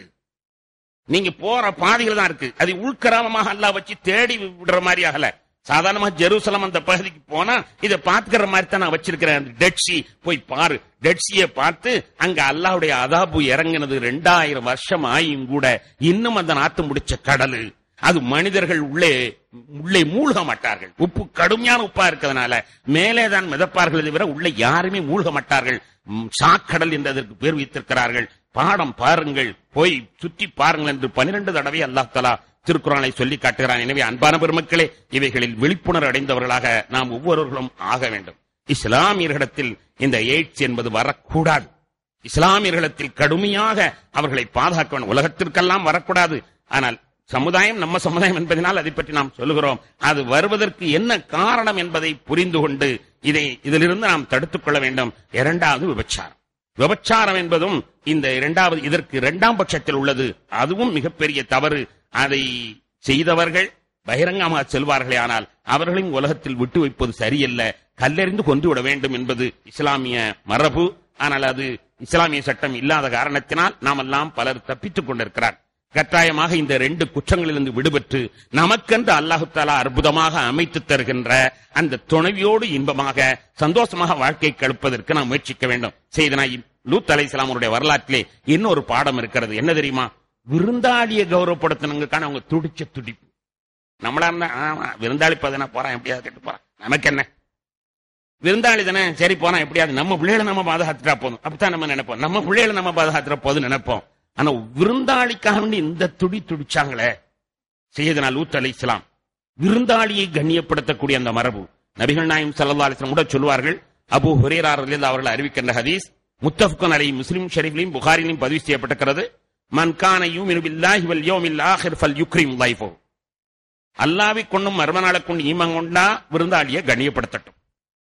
நீங்க போற பாதையில தான் இருக்கு. அது உள்கிராமமாக அல்லாஹ் வச்சு தேடி விடுற மாதிரி ஆகல. சாதாரணமா ஜெருசலம் அந்த பகுதிக்கு போனா இதை பாத்துக்கிற மாதிரி தான் நான் வச்சிருக்கிறேன். டெட் சி போய் பாரு. டெட் சியை பார்த்து அங்க அல்லாஹ்வுடைய அதாபு இறங்கினது ரெண்டாயிரம் வருஷம் ஆயும் கூட இன்னும் அந்த நாத்து முடிச்ச கடலு, அது மனிதர்கள் உள்ளே உள்ளே மூழ்க மாட்டார்கள். உப்பு கடுமையான உப்பா இருக்கிறதுனால மேலே தான் மிதப்பார்கள் தவிர உள்ளே யாருமே மூழ்க மாட்டார்கள். சாக்கடல் என்று அதற்கு பேர் வைத்திருக்கிறார்கள். பாடம் பாருங்கள், போய் சுற்றி பாருங்கள் என்று பனிரெண்டு தடவை அல்லாஹ் தஆலா திருக்குர்ஆனை சொல்லி காட்டுகிறான். எனவே அன்பான பெருமக்களே, இவைகளில் விழிப்புணர்வு அடைந்தவர்களாக நாம் ஒவ்வொருவர்களும் ஆக வேண்டும். இஸ்லாமியர்களிடத்தில் இந்த எய்ட்ஸ் என்பது வரக்கூடாது. இஸ்லாமியர்களிடத்தில் கடுமையாக அவர்களை பாதுகாக்க வேண்டும். உலகத்திற்கெல்லாம் வரக்கூடாது. ஆனால் சமுதாயம் நம்ம சமுதாயம் என்பதனால் அதை பற்றி நாம் சொல்லுகிறோம். அது வருவதற்கு என்ன காரணம் என்பதை புரிந்து கொண்டு இதை இதிலிருந்து நாம் தடுத்துக் கொள்ள வேண்டும். இரண்டாவது விபச்சாரம். விபச்சாரம் என்பதும் இந்த இரண்டாவது இதற்கு இரண்டாம் பட்சத்தில் உள்ளது. அதுவும் மிகப்பெரிய தவறு. அதை செய்தவர்கள் பகிரங்கமாக செல்வார்களே, ஆனால் அவர்களையும் உலகத்தில் விட்டு வைப்பது சரியல்ல. கல்லெறிந்து கொண்டு விட வேண்டும் என்பது இஸ்லாமிய மரபு. ஆனால் அது இஸ்லாமிய சட்டம் இல்லாத காரணத்தினால் நாம் எல்லாம் பலர் தப்பித்துக் கொண்டிருக்கிறார். கட்டாயமாக இந்த ரெண்டு குற்றங்களிலிருந்து விடுபட்டு நமக்கென்று அல்லாஹு தஆலா அற்புதமாக அமைத்து தருகின்ற அந்த துணைவியோடு இன்பமாக சந்தோஷமாக வாழ்க்கை கழிப்பதற்கு நாம் முயற்சிக்க வேண்டும். செய்தனா லூத் அலைஹிஸ்ஸலாம் அவருடைய வரலாற்றிலே இன்னொரு பாடம் இருக்கிறது. என்ன தெரியுமா? விருந்தாளியை கௌரவப்படுத்தணுங்கான அவங்க துடிச்ச துடிப்பு. நம்மளா இருந்தா விருந்தாளி பதனா போறான், எப்படியாவது கெட்டு போறான், நமக்கு என்ன, விருந்தாளி தானே, சரி போறான், எப்படியாவது நம்ம பிள்ளைகளை நம்ம பாதுகாத்துட்டா போதும், அப்படித்தான் நம்ம நினைப்போம். நம்ம பிள்ளைகளை நம்ம பாதுகாத்துற போதும் நினைப்போம். ஆனா விருந்தாளிக்காக வேண்டி இந்த துடி துடிச்சாங்களே சையதுனா லூத் அலைஹிஸ்ஸலாம். விருந்தாளியை கண்ணியப்படுத்தக்கூடிய அந்த மரபு நபிகள் நாயகம் ஸல்லல்லாஹு அலைஹி வஸல்லம் கூட சொல்வார்கள். அபூ ஹுரைரா ரலியல்லாஹு அவர்கள் அறிவிக்கின்ற ஹதீஸ் முத்தஃபக்குன் அலைஹி, முஸ்லிம் ஷரீஃபிலும் புகாரிலும் பதிவு செய்யப்பட்டிருக்கிறது. மன் கான யூமினு பில்லாஹி வல் யௌமில் ஆகிர் ஃபல்யுக்ரிம் லைஃபஹு. அல்லாஹ்வை கொண்டும் மறுமநாளை கொண்டு ஈமான் கொண்டா விருந்தாளியை கண்ணியப்படுத்தட்டும்.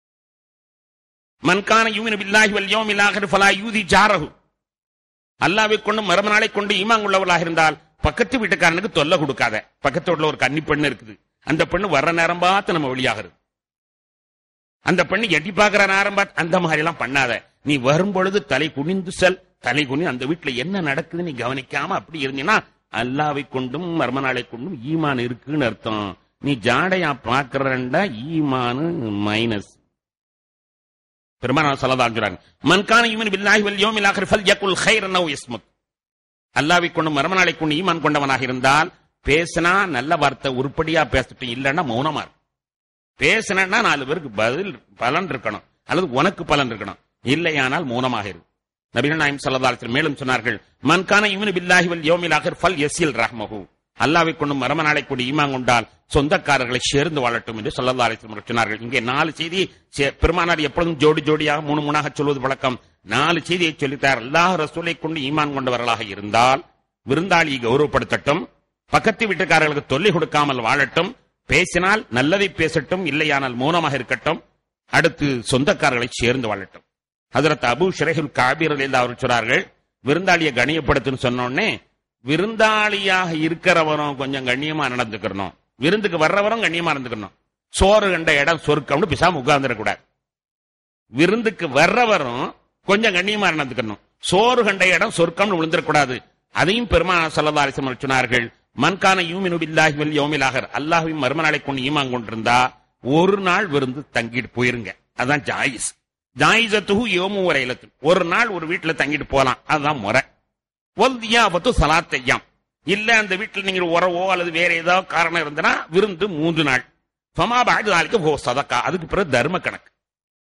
மன் கான யூமினு பில்லாஹி வல் யௌமில் ஆகிர் ஃபலா யூதி ஜாரஹு. அல்லாஹ்வை கொண்டு மறுமநாளை கொண்டு ஈமான் உள்ளவர்களாக இருந்தால் பக்கத்து வீட்டுக்காரனுக்கு தொல்லை கொடுக்காத. பக்கத்து வீட்டுல ஒரு கன்னி பெண்ணு இருக்குது, அந்த பெண்ணு வர்ற நேரம் பார்த்து நம்ம வெளியாகிறது. அந்த பெண்ணு எட்டி பார்க்கிற நேரம் பார்த்து அந்த மாதிரி எல்லாம் பண்ணாத. நீ வரும்பொழுது தலை குனிந்து செல். தலை குனி அந்த வீட்டுல என்ன நடக்குது நீ கவனிக்காம அப்படி இருந்தீங்கன்னா அல்லாஹ்வை கொண்டும் மர்மநாளை கொண்டும் ஈமான் இருக்குன்னு அர்த்தம். நீ ஜாடையா பாக்குறண்டா ஈமானு மைனஸ். பெருமானார் ஸல்லல்லாஹு அலைஹி வஸல்லம் மன் கான யுமினு பில்லாஹி வல் யௌமில் ஆகிர் ஃபல்யகுல் கைரன் அவ் யஸ்முத். அல்லாஹ்வை கொண்டும் மர்மநாளை கொண்டு ஈமான் கொண்டவனாக இருந்தால் பேசினா நல்ல வார்த்தை உருப்படியா பேசிட்டு, இல்லைன்னா மௌனமா இருக்கும். பேசினா நாலு பேருக்கு பதில் பலன் இருக்கணும், அல்லது உனக்கு பலன் இருக்கணும். இல்லையானால் மௌனமாக இரு. நபிகள் நாயகம் ஸல்லல்லாஹு அலைஹி வஸல்லம் மேலும் சொன்னார்கள், மன் கான யுமினு பில்லாஹி வல் யௌமில் ஆகிர் ஃபல்யஸில் ரஹ்மஹு. அல்லாஹ்வை கொண்டும் மறுமநாளை கொண்டு ஈமான் கொண்டால் சொந்தக்காரர்களை சேர்ந்து வாழட்டும் என்று ஸல்லல்லாஹு அலைஹி வஸல்லம் சொன்னார்கள். இங்கே நாலு செய்தி பெருமானார் எப்பொழுதும் ஜோடி ஜோடியாக மூணு மூணாக சொல்வது வழக்கம். நாலு செய்தியை சொல்லித்தார். அல்லாஹ் ரசூலை கொண்டு ஈமான் கொண்டவர்களாக இருந்தால் விருந்தாளியை கௌரவப்படுத்தட்டும், பக்கத்து வீட்டுக்காரர்களுக்கு தொல்லை கொடுக்காமல் வாழட்டும், பேசினால் நல்லதை பேசட்டும், இல்லையானால் மௌனமாக இருக்கட்டும், அடுத்து சொந்தக்காரர்களை சேர்ந்து வாழட்டும். ஹஜ்ரத் அபூ ஷுரைஹுல் கஅபி ரலியல்லாஹு அவர் சொல்றார்கள், விருந்தாளியை கண்ணியப்படுத்துன்னு சொன்னோடனே விருந்தாளியாக இருக்கிறவரும் கொஞ்சம் கண்ணியமா நடந்துக்கணும், விருந்துக்கு வர்றவரும் கண்ணியமா இருந்துக்கணும். சோறு கண்ட இடம் சொர்க்கம்னு பிசாம உட்கார்ந்துடக்கூடாது. விருந்துக்கு வர்றவரும் கொஞ்சம் கண்ணியமா நடந்துக்கணும், சோறு கண்ட இடம் சொர்க்கம்னு விழுந்துடக்கூடாது. அதையும் பெருமானார் ஸல்லல்லாஹு அலைஹி வஸல்லம் சொன்னார்கள். மன் கான யூமினு பில்லாஹி வல் யௌமில் ஆகிர். அல்லாஹ்வையும் மறுமநாளை கொண்டு ஈமான் கொண்டிருந்தா ஒரு நாள் விருந்து தங்கிட்டு போயிருங்க. அதான் ஜாயிஸ். ஜாயிஸத்துஹு யௌமு வ லைலத்து. ஒரு நாள் ஒரு வீட்டுல தங்கிட்டு போலாம், அதுதான் முறை. வல் தியாபத்து ஸலாத் ஐயாம். இல்ல அந்த வீட்டில் நீங்க உறவோ அல்லது வேற ஏதாவது காரணம் இருந்தனா விருந்து மூன்று நாள். ஃபமா பாது நாளைக்கு ஓ சதக்கா, அதுக்கு பிறகு தர்ம கணக்கு.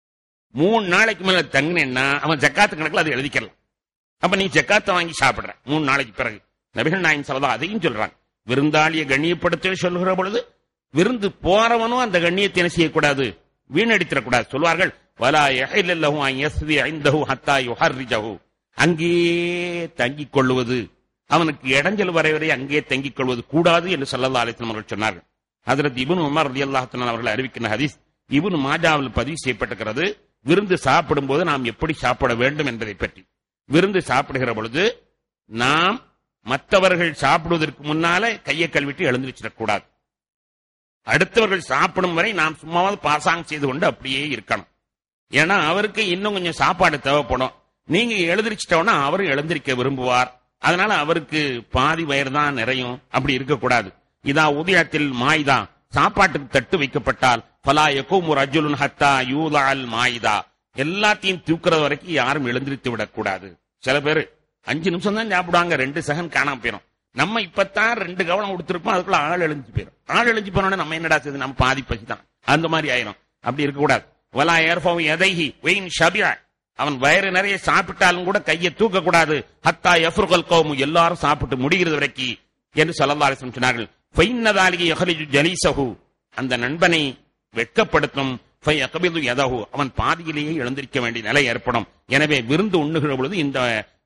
மூணு நாளைக்கு மேல தங்கினேன்னா அவன் ஜக்காத்து கணக்குல அது எழுதிக்கலாம். அப்ப நீ ஜக்காத்தை வாங்கி சாப்பிடுற மூணு நாளைக்கு பிறகு. நபிகள் நாயகம் ஸல்லல்லாஹு அலைஹி அதையும் சொல்றாங்க. விருந்தாளியை கண்ணியப்படுத்த சொல்லுகிற பொழுது விருந்து போறவனும் அந்த கண்ணியத்தை என்ன செய்யக்கூடாது, வீணடித்திடக்கூடாது. சொல்வார்கள், வலா யஹில்லு லஹு அன் யஸ்தி இன்தஹு ஹத்தா யுஹர்ரிஜஹு, அங்கே தங்கிக் கொள்வது, அவனுக்கு இடைஞ்சல் வரை வரை அங்கே தங்கிக் கொள்வது கூடாது என்று ஸல்லல்லாஹு அலைஹி வஸல்லம் அவர்கள் சொன்னார்கள். ஹஜ்ரத் இப்னு உமர் ரலியல்லாஹு தஆலா அவர்கள் அறிவிக்கிற ஹதீஸ் இப்னு மாஜாவில் பதிவு செய்யப்பட்டிருக்கிறது. விருந்து சாப்பிடும் போது நாம் எப்படி சாப்பிட வேண்டும் என்பதை பற்றி. விருந்து சாப்பிடுகிற பொழுது நாம் மற்றவர்கள் சாப்பிடுவதற்கு முன்னால கையை கழுவிட்டு எழுந்திருச்சிடக்கூடாது. அடுத்தவர்கள் சாப்பிடும் வரை நாம் சும்மாவது பாசாங் செய்து கொண்டு அப்படியே இருக்கணும். ஏன்னா அவருக்கு இன்னும் கொஞ்சம் சாப்பாடு தேவைப்படும். நீங்க எழுந்திரிச்சிட்டோன்னா அவரும் எழுந்திருக்க விரும்புவார். அதனால அவருக்கு பாதி வயிறு தான் நிறையும். அப்படி இருக்கக்கூடாது. இதா உதயத்தில் மாய்தா, சாப்பாட்டுக்கு தட்டு வைக்கப்பட்டால் ஃபலா யகூமு ரஜுலுன் ஹத்தா யூதஅல் மாய்தா, எல்லாத்தையும் தூக்குறது வரைக்கும் யாரும் எழுந்திருத்து விடக்கூடாது. சில பேர் அஞ்சு நிமிஷம் தான் சாப்பிடுவாங்க, ரெண்டு செகண்ட் காணாம போயிடும். நம்ம இப்பத்தான் ரெண்டு கவனம் கொடுத்திருப்போம், அதுக்குள்ள ஆள் எழுந்து போயிடும். ஆள் எழுந்து போனோட நம்ம என்னடா செய்யுது, நம்ம பாதி பசி தான், அந்த மாதிரி ஆயிரும். அப்படி இருக்கக்கூடாது. வலா யர்ஃபவு யதைஹி வைன் ஷபிஅ, அவன் வயிறு நிறைய சாப்பிட்டாலும் கூட கையை தூக்க கூடாது. ஹத்தா யஃப்ருகல் கௌமு, எல்லாரும் சாப்பிட்டு முடிகிறது வரைக்கும் என்று ஸல்லல்லாஹு அலைஹி வஸல்லம் சொன்னார்கள். ஃபைன்னதாலிகி யஹ்ரிஜு ஜலீஸஹு, அந்த நண்பனை வெட்கப்படுத்தும். ஃபயக்பிது யதஹு, அவன் பாதியிலேயே எழுந்திருக்க வேண்டிய நிலை ஏற்படும். எனவே விருந்து உண்ணுகிற பொழுது இந்த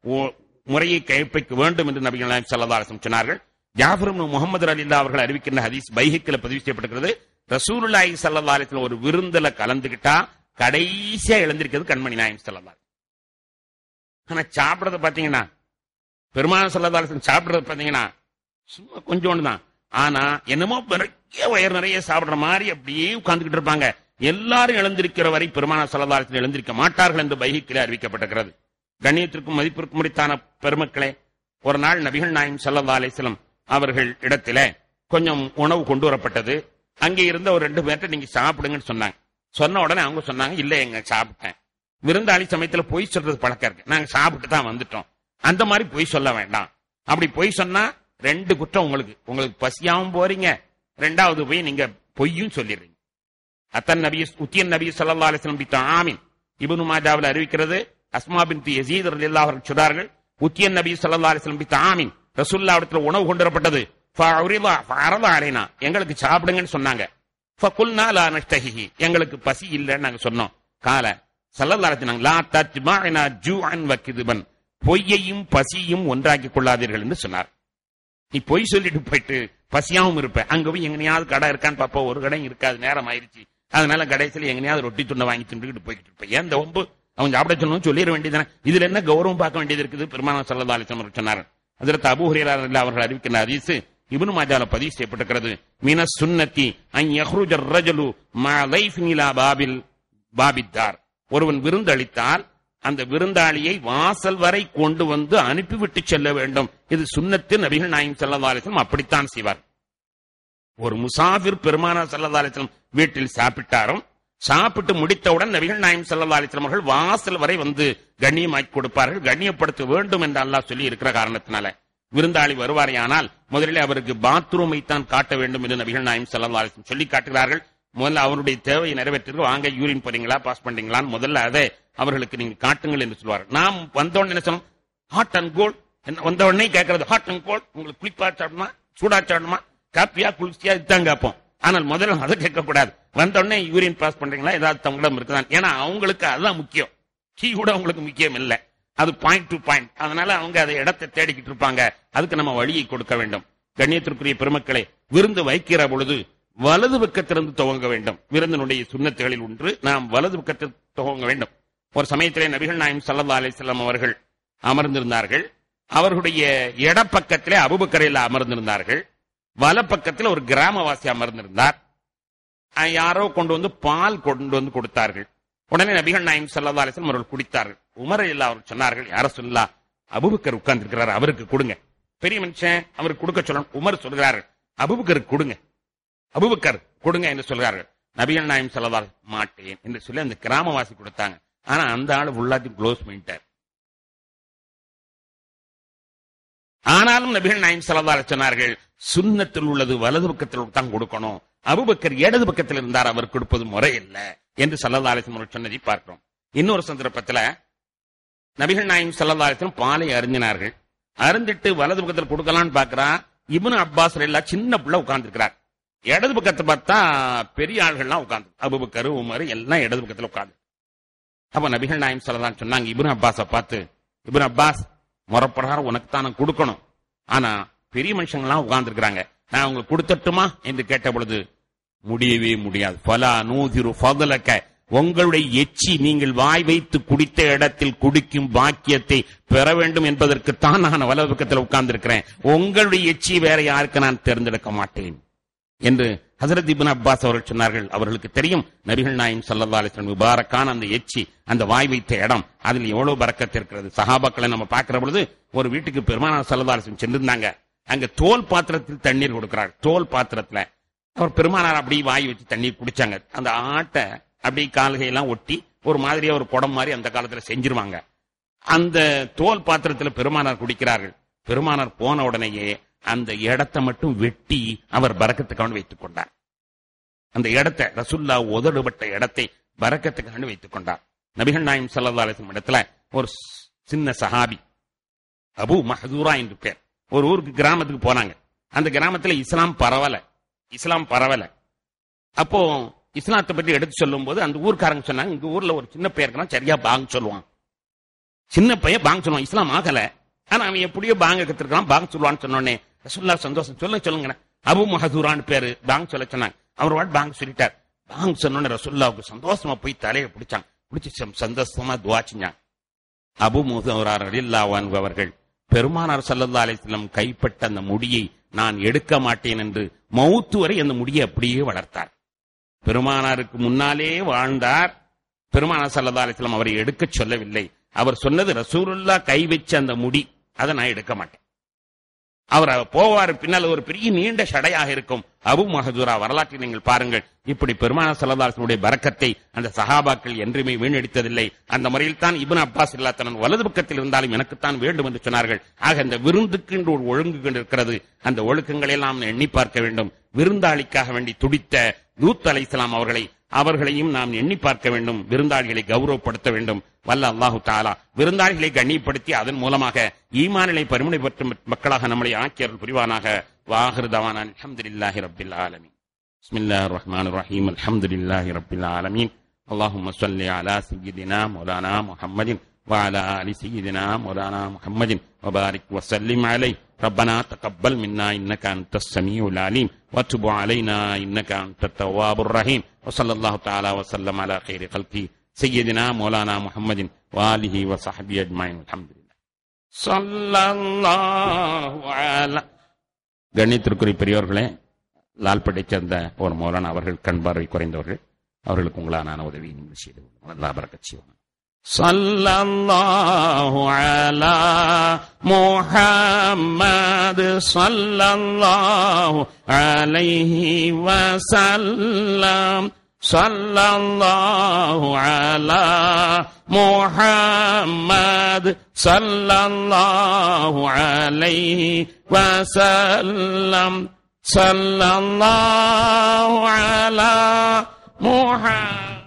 முறையை கைப்பிக்க வேண்டும் என்று நபிகள் நாயகம் ஸல்லல்லாஹு அலைஹி வஸல்லம் சொன்னார்கள். ஜாஃபர் இப்னு முஹம்மது ரலியல்லாஹு அவர்கள் அறிவிக்கின்ற ஹதீஸ் பைஹக்கில பதிவு செய்யப்பட்டிருக்கிறது. ரசூலுல்லாஹி ஸல்லல்லாஹு அலைஹி வஸல்லம் ஒரு விருந்துல கலந்துகிட்டா கடைசியா எழுந்திருக்கிறது கண்மணி நாயகம் ஸல்லல்லாஹு அலைஹி வஸல்லம். ஆனா சாப்பிடுறத பாத்தீங்கன்னா, பெருமானார் ஸல்லல்லாஹு அலைஹி வஸல்லம் சாப்பிடுறது பாத்தீங்கன்னா சும்மா கொஞ்சோண்டு தான். ஆனா என்னமோ பெரிய வயிறு நிறைய சாப்பிடுற மாதிரி அப்படியே உட்கார்ந்துகிட்டு இருப்பாங்க. எல்லாரும் எழுந்திருக்கிற வரை பெருமானார் ஸல்லல்லாஹு அலைஹி வஸல்லம் எழுந்திருக்க மாட்டார்கள் என்று பைஹக்கில அறிவிக்கப்பட்டிருக்கிறது. கண்ணியத்திற்கும் மதிப்பிற்கும் முடித்தான பெருமக்களே, ஒரு நாள் நபிகள் நாயகம் ஸல்லல்லாஹு அலைஹி வஸல்லம் அவர்கள் இடத்துல கொஞ்சம் உணவு கொண்டு வரப்பட்டது. அங்கே இருந்த ஒரு ரெண்டு பேர்ட்ட நீங்க சாப்பிடுங்கன்னு சொன்னாங்க. சொன்ன உடனே அவங்க சொன்னாங்க, இல்ல எங்க சாப்பிட்டேன். விருந்தாளி சமயத்துல பொய் சொல்றது பழக்கம் இருக்கு, நாங்க சாப்பிட்டு தான் வந்துட்டோம். அந்த மாதிரி பொய் சொல்ல வேண்டாம். அப்படி பொய் சொன்னா ரெண்டு குற்றம் உங்களுக்கு. உங்களுக்கு பசியாவும் போறீங்க, ரெண்டாவது போய் நீங்க பொய்யும் சொல்லிடுறீங்க. அத்தன் நபி உத்தியன் நபி ஸல்லல்லாஹு அலைஹி வஸல்லம் பித்த ஆமீன் இப்னு மாஜாவில் அறிவிக்கிறது. அஸ்மா பின்த் யஸீத் ரலியல்லாஹு அவர்கள் சொன்னார்கள், உத்தியன் நபி ஸல்லல்லாஹு அலைஹி வஸல்லம் பித்த ஆமீன், ரசூலுல்லாஹ் இடத்துல உணவு கொண்டு வரப்பட்டது. ஃபஅரிதா ஃபஅரத அலைனா, எங்களுக்கு சாப்பிடுங்கன்னு சொன்னாங்க. ஃபகுல்னா லா நஷ்தஹி, எங்களுக்கு பசி இல்லன்னு நாங்க சொன்னோம். கால ஸல்லல்லாஹு அலைஹி வஸல்லம் லா தத்மஅனா ஜூஅன் வ கிதுபன், பொய்யையும் பசியும் ஒன்றாக்கி கொள்ளாதீர்கள் என்று சொன்னார். நீ பொய் சொல்லிட்டு போயிட்டு பசியாவும் இருப்ப, அங்க போய் எங்கனையாவது கடை இருக்கான்னு பாப்பா, ஒரு கடை இருக்காது, நேரம் ஆயிருச்சு, அதனால கடைசியில் எங்கனையாவது ரொட்டி துண்டை வாங்கி தின்னுட்டு போய்கிட்டு இருப்ப. ஏன் இந்த ஒம்பு, அவன் சாப்பிட சொல்லணும் சொல்லிட வேண்டியதானே. இதுல என்ன கௌரவம் பார்க்க வேண்டியது இருக்குது? பெருமானார் ஸல்லல்லாஹு அலைஹி வஸல்லம் சொன்னார். ஹஜ்ரத் அபூ ஹுரைரா ரலியல்லாஹு அவர்கள் அறிவிக்கிற ஹதீஸ் இப்னு மாஜால பதிவு செய்யப்பட்டிருக்கிறது. மினஸ் சுன்னத்தி அன் யஹ்ருஜ ar-ரஜுலு மா லைஃபின் இலா பாபில் பாபித்தார், ஒருவன் விருந்தளித்தால் அந்த விருந்தாளியை வாசல் வரை கொண்டு வந்து அனுப்பிவிட்டு செல்ல வேண்டும். இது சுன்னத்து. நபிகள் நாயகம் ஸல்லல்லாஹு அலைஹி வஸல்லம் அப்படித்தான் செய்வார். ஒரு முசாஃபிர் பெருமானார் ஸல்லல்லாஹு அலைஹி வஸல்லம் வீட்டில் சாப்பிட்டாரும், சாப்பிட்டு முடித்தவுடன் நபிகள் நாயகம் ஸல்லல்லாஹு அலைஹி வஸல்லம் அவர்கள் வாசல் வரை வந்து கண்ணியமாக்கி கொடுப்பார்கள். கண்ணியப்படுத்த வேண்டும் என்று அல்லாஹ் சொல்லி இருக்கிற காரணத்தினால விருந்தாளி வருவாரையானால் முதலில் அவருக்கு பாத்ரூமை தான் காட்ட வேண்டும் என்று நபிகள் நாயகம் ஸல்லல்லாஹு அலைஹி வஸல்லம் சொல்லி காட்டுகிறார்கள். முதல்ல அவருடைய தேவையை நிறைவேற்றிருக்கு, வாங்க யூரின் போறீங்களா பாஸ் பண்றீங்களான்னு முதல்ல அதை அவர்களுக்கு நீங்க காட்டுங்கள் என்று சொல்வார்கள். நாம் வந்தோடனே என்ன சொல்லணும், ஹாட் அண்ட் கோல்ட். வந்த உடனே கேட்கறது ஹாட் அண்ட் கோல்ட், உங்களுக்கு குளிப்பா சாடணுமா சூடா சாடணுமா காப்பியா குளிர்ச்சியா இதுதான் கேட்போம். ஆனால் முதல்ல அதை கேட்கக்கூடாது. வந்த உடனே யூரின் பாஸ் பண்றீங்களா, ஏதாவது தங்களிடம் இருக்குதான். ஏன்னா அவங்களுக்கு அதுதான் முக்கியம், டீ கூட அவங்களுக்கு முக்கியம் இல்லை, அது பாயிண்ட் டு பாயிண்ட். அதனால அவங்க அதை இடத்தை தேடிக்கிட்டு இருப்பாங்க. அதுக்கு நம்ம வழியை கொடுக்க வேண்டும். கண்ணியத்திற்குரிய பெருமக்களை, விருந்து வைக்கிற பொழுது வலது பக்கத்திலிருந்து துவங்க வேண்டும். விருந்தினுடைய சுன்னத்துகளில் ஒன்று நாம் வலது பக்கத்தில் துவங்க வேண்டும். ஒரு சமயத்திலே நபிகள் நாயகம் ஸல்லல்லாஹு அலைஹி வஸல்லம் அவர்கள் அமர்ந்திருந்தார்கள். அவர்களுடைய இடப்பக்கத்திலே அபூபக்கர் அமர்ந்திருந்தார்கள். வலப்பக்கத்தில் ஒரு கிராமவாசி அமர்ந்திருந்தார். யாரோ கொண்டு வந்து பால் கொண்டு வந்து கொடுத்தார்கள். உடனே நபிகள் நாயகம் ஸல்லல்லாஹு அலைஹி வஸல்லம் அவர்கள் குடித்தார்கள். உமர் ரலியல்லாஹு அவர்கள் சொன்னார்கள், யா ரசூலல்லாஹ், அபூபக்கர் உட்கார்ந்து இருக்கிறார், அவருக்கு கொடுங்க. பெரிய மனுஷன், அவருக்கு கொடுக்க சொல்லணும். உமர் சொல்கிறார்கள், அபூபக்கருக்கு கொடுங்க, அபூபக்கர் கொடுங்க என்று சொல்கிறார்கள். நபிகள் நாயகம் ஸல்லல்லாஹு அலைஹி வஸல்லம் மாட்டேன் என்று சொல்லி அந்த கிராமவாசி கொடுத்தாங்க. ஆனா அந்த ஆளு ஃபுல்லாத்தையும் க்ளோஸ் பண்ணிட்டார். ஆனாலும் நபிகள் நாயகம் ஸல்லல்லாஹு அலைஹி சொன்னார்கள், சுன்னத்தில் உள்ளது வலது பக்கத்தில் தான் கொடுக்கணும். அபூபக்கர் இடது பக்கத்தில் இருந்தார், அவர் கொடுப்பது முறை இல்ல என்று ஸல்லல்லாஹு அலைஹி வஸல்லம் சொன்னதை பார்க்கிறோம். இன்னொரு சந்தர்ப்பத்துல நபிகள் நாயகம் ஸல்லல்லாஹு அலைஹி வஸல்லம் பாலை அருந்தினார்கள். அருந்திட்டு வலது பக்கத்தில் கொடுக்கலான்னு பாக்குறா. இப்னு அப்பாஸ் ரலியல்லாஹு சின்ன பிள்ளை உட்கார்ந்து இருக்கிறார். இடது பக்கத்தை பார்த்தா பெரிய ஆள்கள்லாம் உட்கார்ந்து, அபூபக்கர் உமர் எல்லாம் இடது பக்கத்துல உட்கார்ந்து. அப்ப நபிகள் நாயகம் ஸல்லல்லாஹு அலைஹி வஸல்லம் சொன்னாங்க இப்னு அப்பாஸை பார்த்து, இப்னு அப்பாஸ் முறப்பிரகாரம் உனக்கு தான் நான் கொடுக்கணும், ஆனா பெரிய மனுஷங்கள்லாம் உட்கார்ந்து இருக்கிறாங்க, நான் உங்களுக்கு கொடுத்துட்டுமா என்று கேட்ட பொழுது முடியவே முடியாது. ஃபலா நூதிரு ஃபضலக, உங்களுடைய எச்சி நீங்கள் வாய் வைத்து குடித்த இடத்தில் குடிக்கும் பாக்கியத்தை பெற வேண்டும் என்பதற்குத்தான் நான் வலது பக்கத்தில் உட்கார்ந்து இருக்கிறேன். உங்களுடைய எச்சி வேற யாருக்கு நான் தேர்ந்தெடுக்க மாட்டேன் என்று ஹஜ்ரத் இப்னு அப்பாஸ் அவர்கள் சொன்னார்கள். அவர்களுக்கு தெரியும் நபிகள் நாயகம் ஸல்லல்லாஹு அலைஹி வஸல்லம் முபாரக்கான அந்த எச்சி, அந்த வாய் வைத்த இடம், அதில் எவ்வளவு பரக்கத்து இருக்கிறது. சஹாபாக்களை நம்ம பார்க்கிற பொழுது ஒரு வீட்டுக்கு பெருமானார் ஸல்லல்லாஹு அலைஹி வஸல்லம் சென்றிருந்தாங்க. அங்க தோல் பாத்திரத்தில் தண்ணீர் கொடுக்கிறார். தோல் பாத்திரத்துல அவர் பெருமானார் அப்படி வாய் வச்சு தண்ணீர் குடிச்சாங்க. அந்த ஆட்டை அப்படி கால்கையெல்லாம் ஒட்டி ஒரு மாதிரியா ஒரு குடம் மாதிரி அந்த காலத்துல செஞ்சிருவாங்க. அந்த தோல் பாத்திரத்துல பெருமானார் குடிக்கிறார்கள். பெருமானார் போன உடனேயே அந்த இடத்தை மட்டும் வெட்டி அவர் பரக்கத்துக்காக வைத்துக் கொண்டார். அந்த இடத்தை ரசூல்லா உதடுபட்ட இடத்தை பரக்கத்துக்காக வைத்துக் கொண்டார். நபிகள் நாயகம் ஸல்லல்லாஹு அலைஹி வஸல்லம் இடத்துல ஒரு சின்ன சஹாபி அபூ மஹ்தூரா என்று பேர், ஒரு ஊருக்கு கிராமத்துக்கு போனாங்க. அந்த கிராமத்துல இஸ்லாம் பரவல இஸ்லாம் பரவல அப்போ இஸ்லாத்தை பற்றி எடுத்து சொல்லும் போது அந்த ஊர்க்காரங்க சொன்னாங்க, இங்க ஊர்ல ஒரு சின்ன பையன் சரியா பாங்க சொல்லுவான், சின்ன பையன் பாங்க சொல்லுவான், இஸ்லாம் ஆகல, ஆனா அவன் எப்படியோ பாங்க கத்திருக்கான், பாங்க சொல்லுவான்னு சொன்னோடனே ரசூலுல்லாஹ் சந்தோஷம், சொல்ல சொல்லுங்க அபூ மஹ்தூரான்னு பேரு, பாங்க சொல்ல சொன்னாங்க. அவர் வாட் பாங்க சொல்லிட்டார். பாங்க சொன்னோடனே ரசூலுல்லாஹ்வுக்கு சந்தோஷமா போய் தலையை பிடிச்சாங்க, பிடிச்சி சந்தோஷமா துஆ செஞ்சாங்க. அபூ மஹ்தூரா ரலியல்லாஹு அன்ஹு அவர்கள் பெருமானார் ஸல்லல்லாஹு அலைஹி வஸல்லம் கைப்பட்ட அந்த முடியை நான் எடுக்க மாட்டேன் என்று மௌத்து வரை அந்த முடியை அப்படியே வளர்த்தார். பெருமானாருக்கு முன்னாலே வாழ்ந்தார். பெருமானார் ஸல்லல்லாஹு அலைஹி வஸல்லம் அவரை எடுக்க சொல்லவில்லை. அவர் சொன்னது ரசூலுல்லாஹ் கை வச்ச அந்த முடி, அதை நான் எடுக்க மாட்டேன். அவர் போவார், பின்னால் ஒரு பெரிய நீண்ட சடையாக இருக்கும். அபூ மஹ்தூரா வரலாற்றை நீங்கள் பாருங்கள். இப்படி பெருமானார் ஸல்லல்லாஹு அலைஹி வஸல்லம் பரக்கத்தை அந்த சஹாபாக்கள் என்றுமே வீணடித்ததில்லை. அந்த முறையில் தான் இப்னு அப்பாஸ் ரலியல்லாஹு தஆலா வலது பக்கத்தில் இருந்தாலும் எனக்குத்தான் வேண்டும் என்று சொன்னார்கள். ஆக இந்த விருந்துக்கு என்று ஒரு ஒழுங்கு கொண்டிருக்கிறது. அந்த ஒழுக்கங்களை எல்லாம் எண்ணி பார்க்க வேண்டும். விருந்தாளிக்காக வேண்டி துடித்த லூத் அலைஹிஸ்ஸலாம் அவர்களை அவர்களையும் நாம் எண்ணி பார்க்க வேண்டும். விருந்தாளிகளை கௌரவப்படுத்த வேண்டும். வல்ல அல்லாஹு தஆலா விருந்தாளிகளை கண்ணியப்படுத்தி அதன் மூலமாக ஈமானிலை பரிமுனை பெற்ற மக்களாக நம்மளை ஆக்கியர்கள் புரிவானாக. வாஹிரு தவானா அல்ஹம்துலில்லாஹி ரப்பில் ஆலமீன். பிஸ்மில்லாஹிர் ரஹ்மானிர் ரஹீம். அல்ஹம்துலில்லாஹி ரப்பில் ஆலமீன். அல்லாஹும்ம ஸல்லி அலா சய்யிதினா மௌலானா முஹம்மதின் வ அலா ஆலி சய்யிதினா மௌலானா முஹம்மதின் வ பாரிக் வ ஸல்லிம் அலைஹி. ربنا تقبل منا إنك أنت السميع العليم وتب علينا إنك أنت التواب الرحيم وصلى الله تعالى وسلم على خير خلقه سيدنا مولانا محمد وآله وصحبه أجمعين. الحمد لله صلى الله على. கண்ணியத்திற்குரிய பெரியவர்களே, லால்பேட்டை சேர்ந்த ஒரு மௌலானா அவர்கள் கண் பார்வை குறைந்தவர்கள், அவர்களுக்கு உங்களான உதவி நீங்கள் செய்து அல்லாஹ் பரக்கத் செய்வாங்க. ஸல்லல்லாஹு அலா முஹம்மத் ஸல்லல்லாஹு அலைஹி வஸல்லம். ஸல்லல்லாஹு அலா முஹம்மத் ஸல்லல்லாஹு அலைஹி வஸல்லம். ஸல்லல்லாஹு அலா முஹம்மத்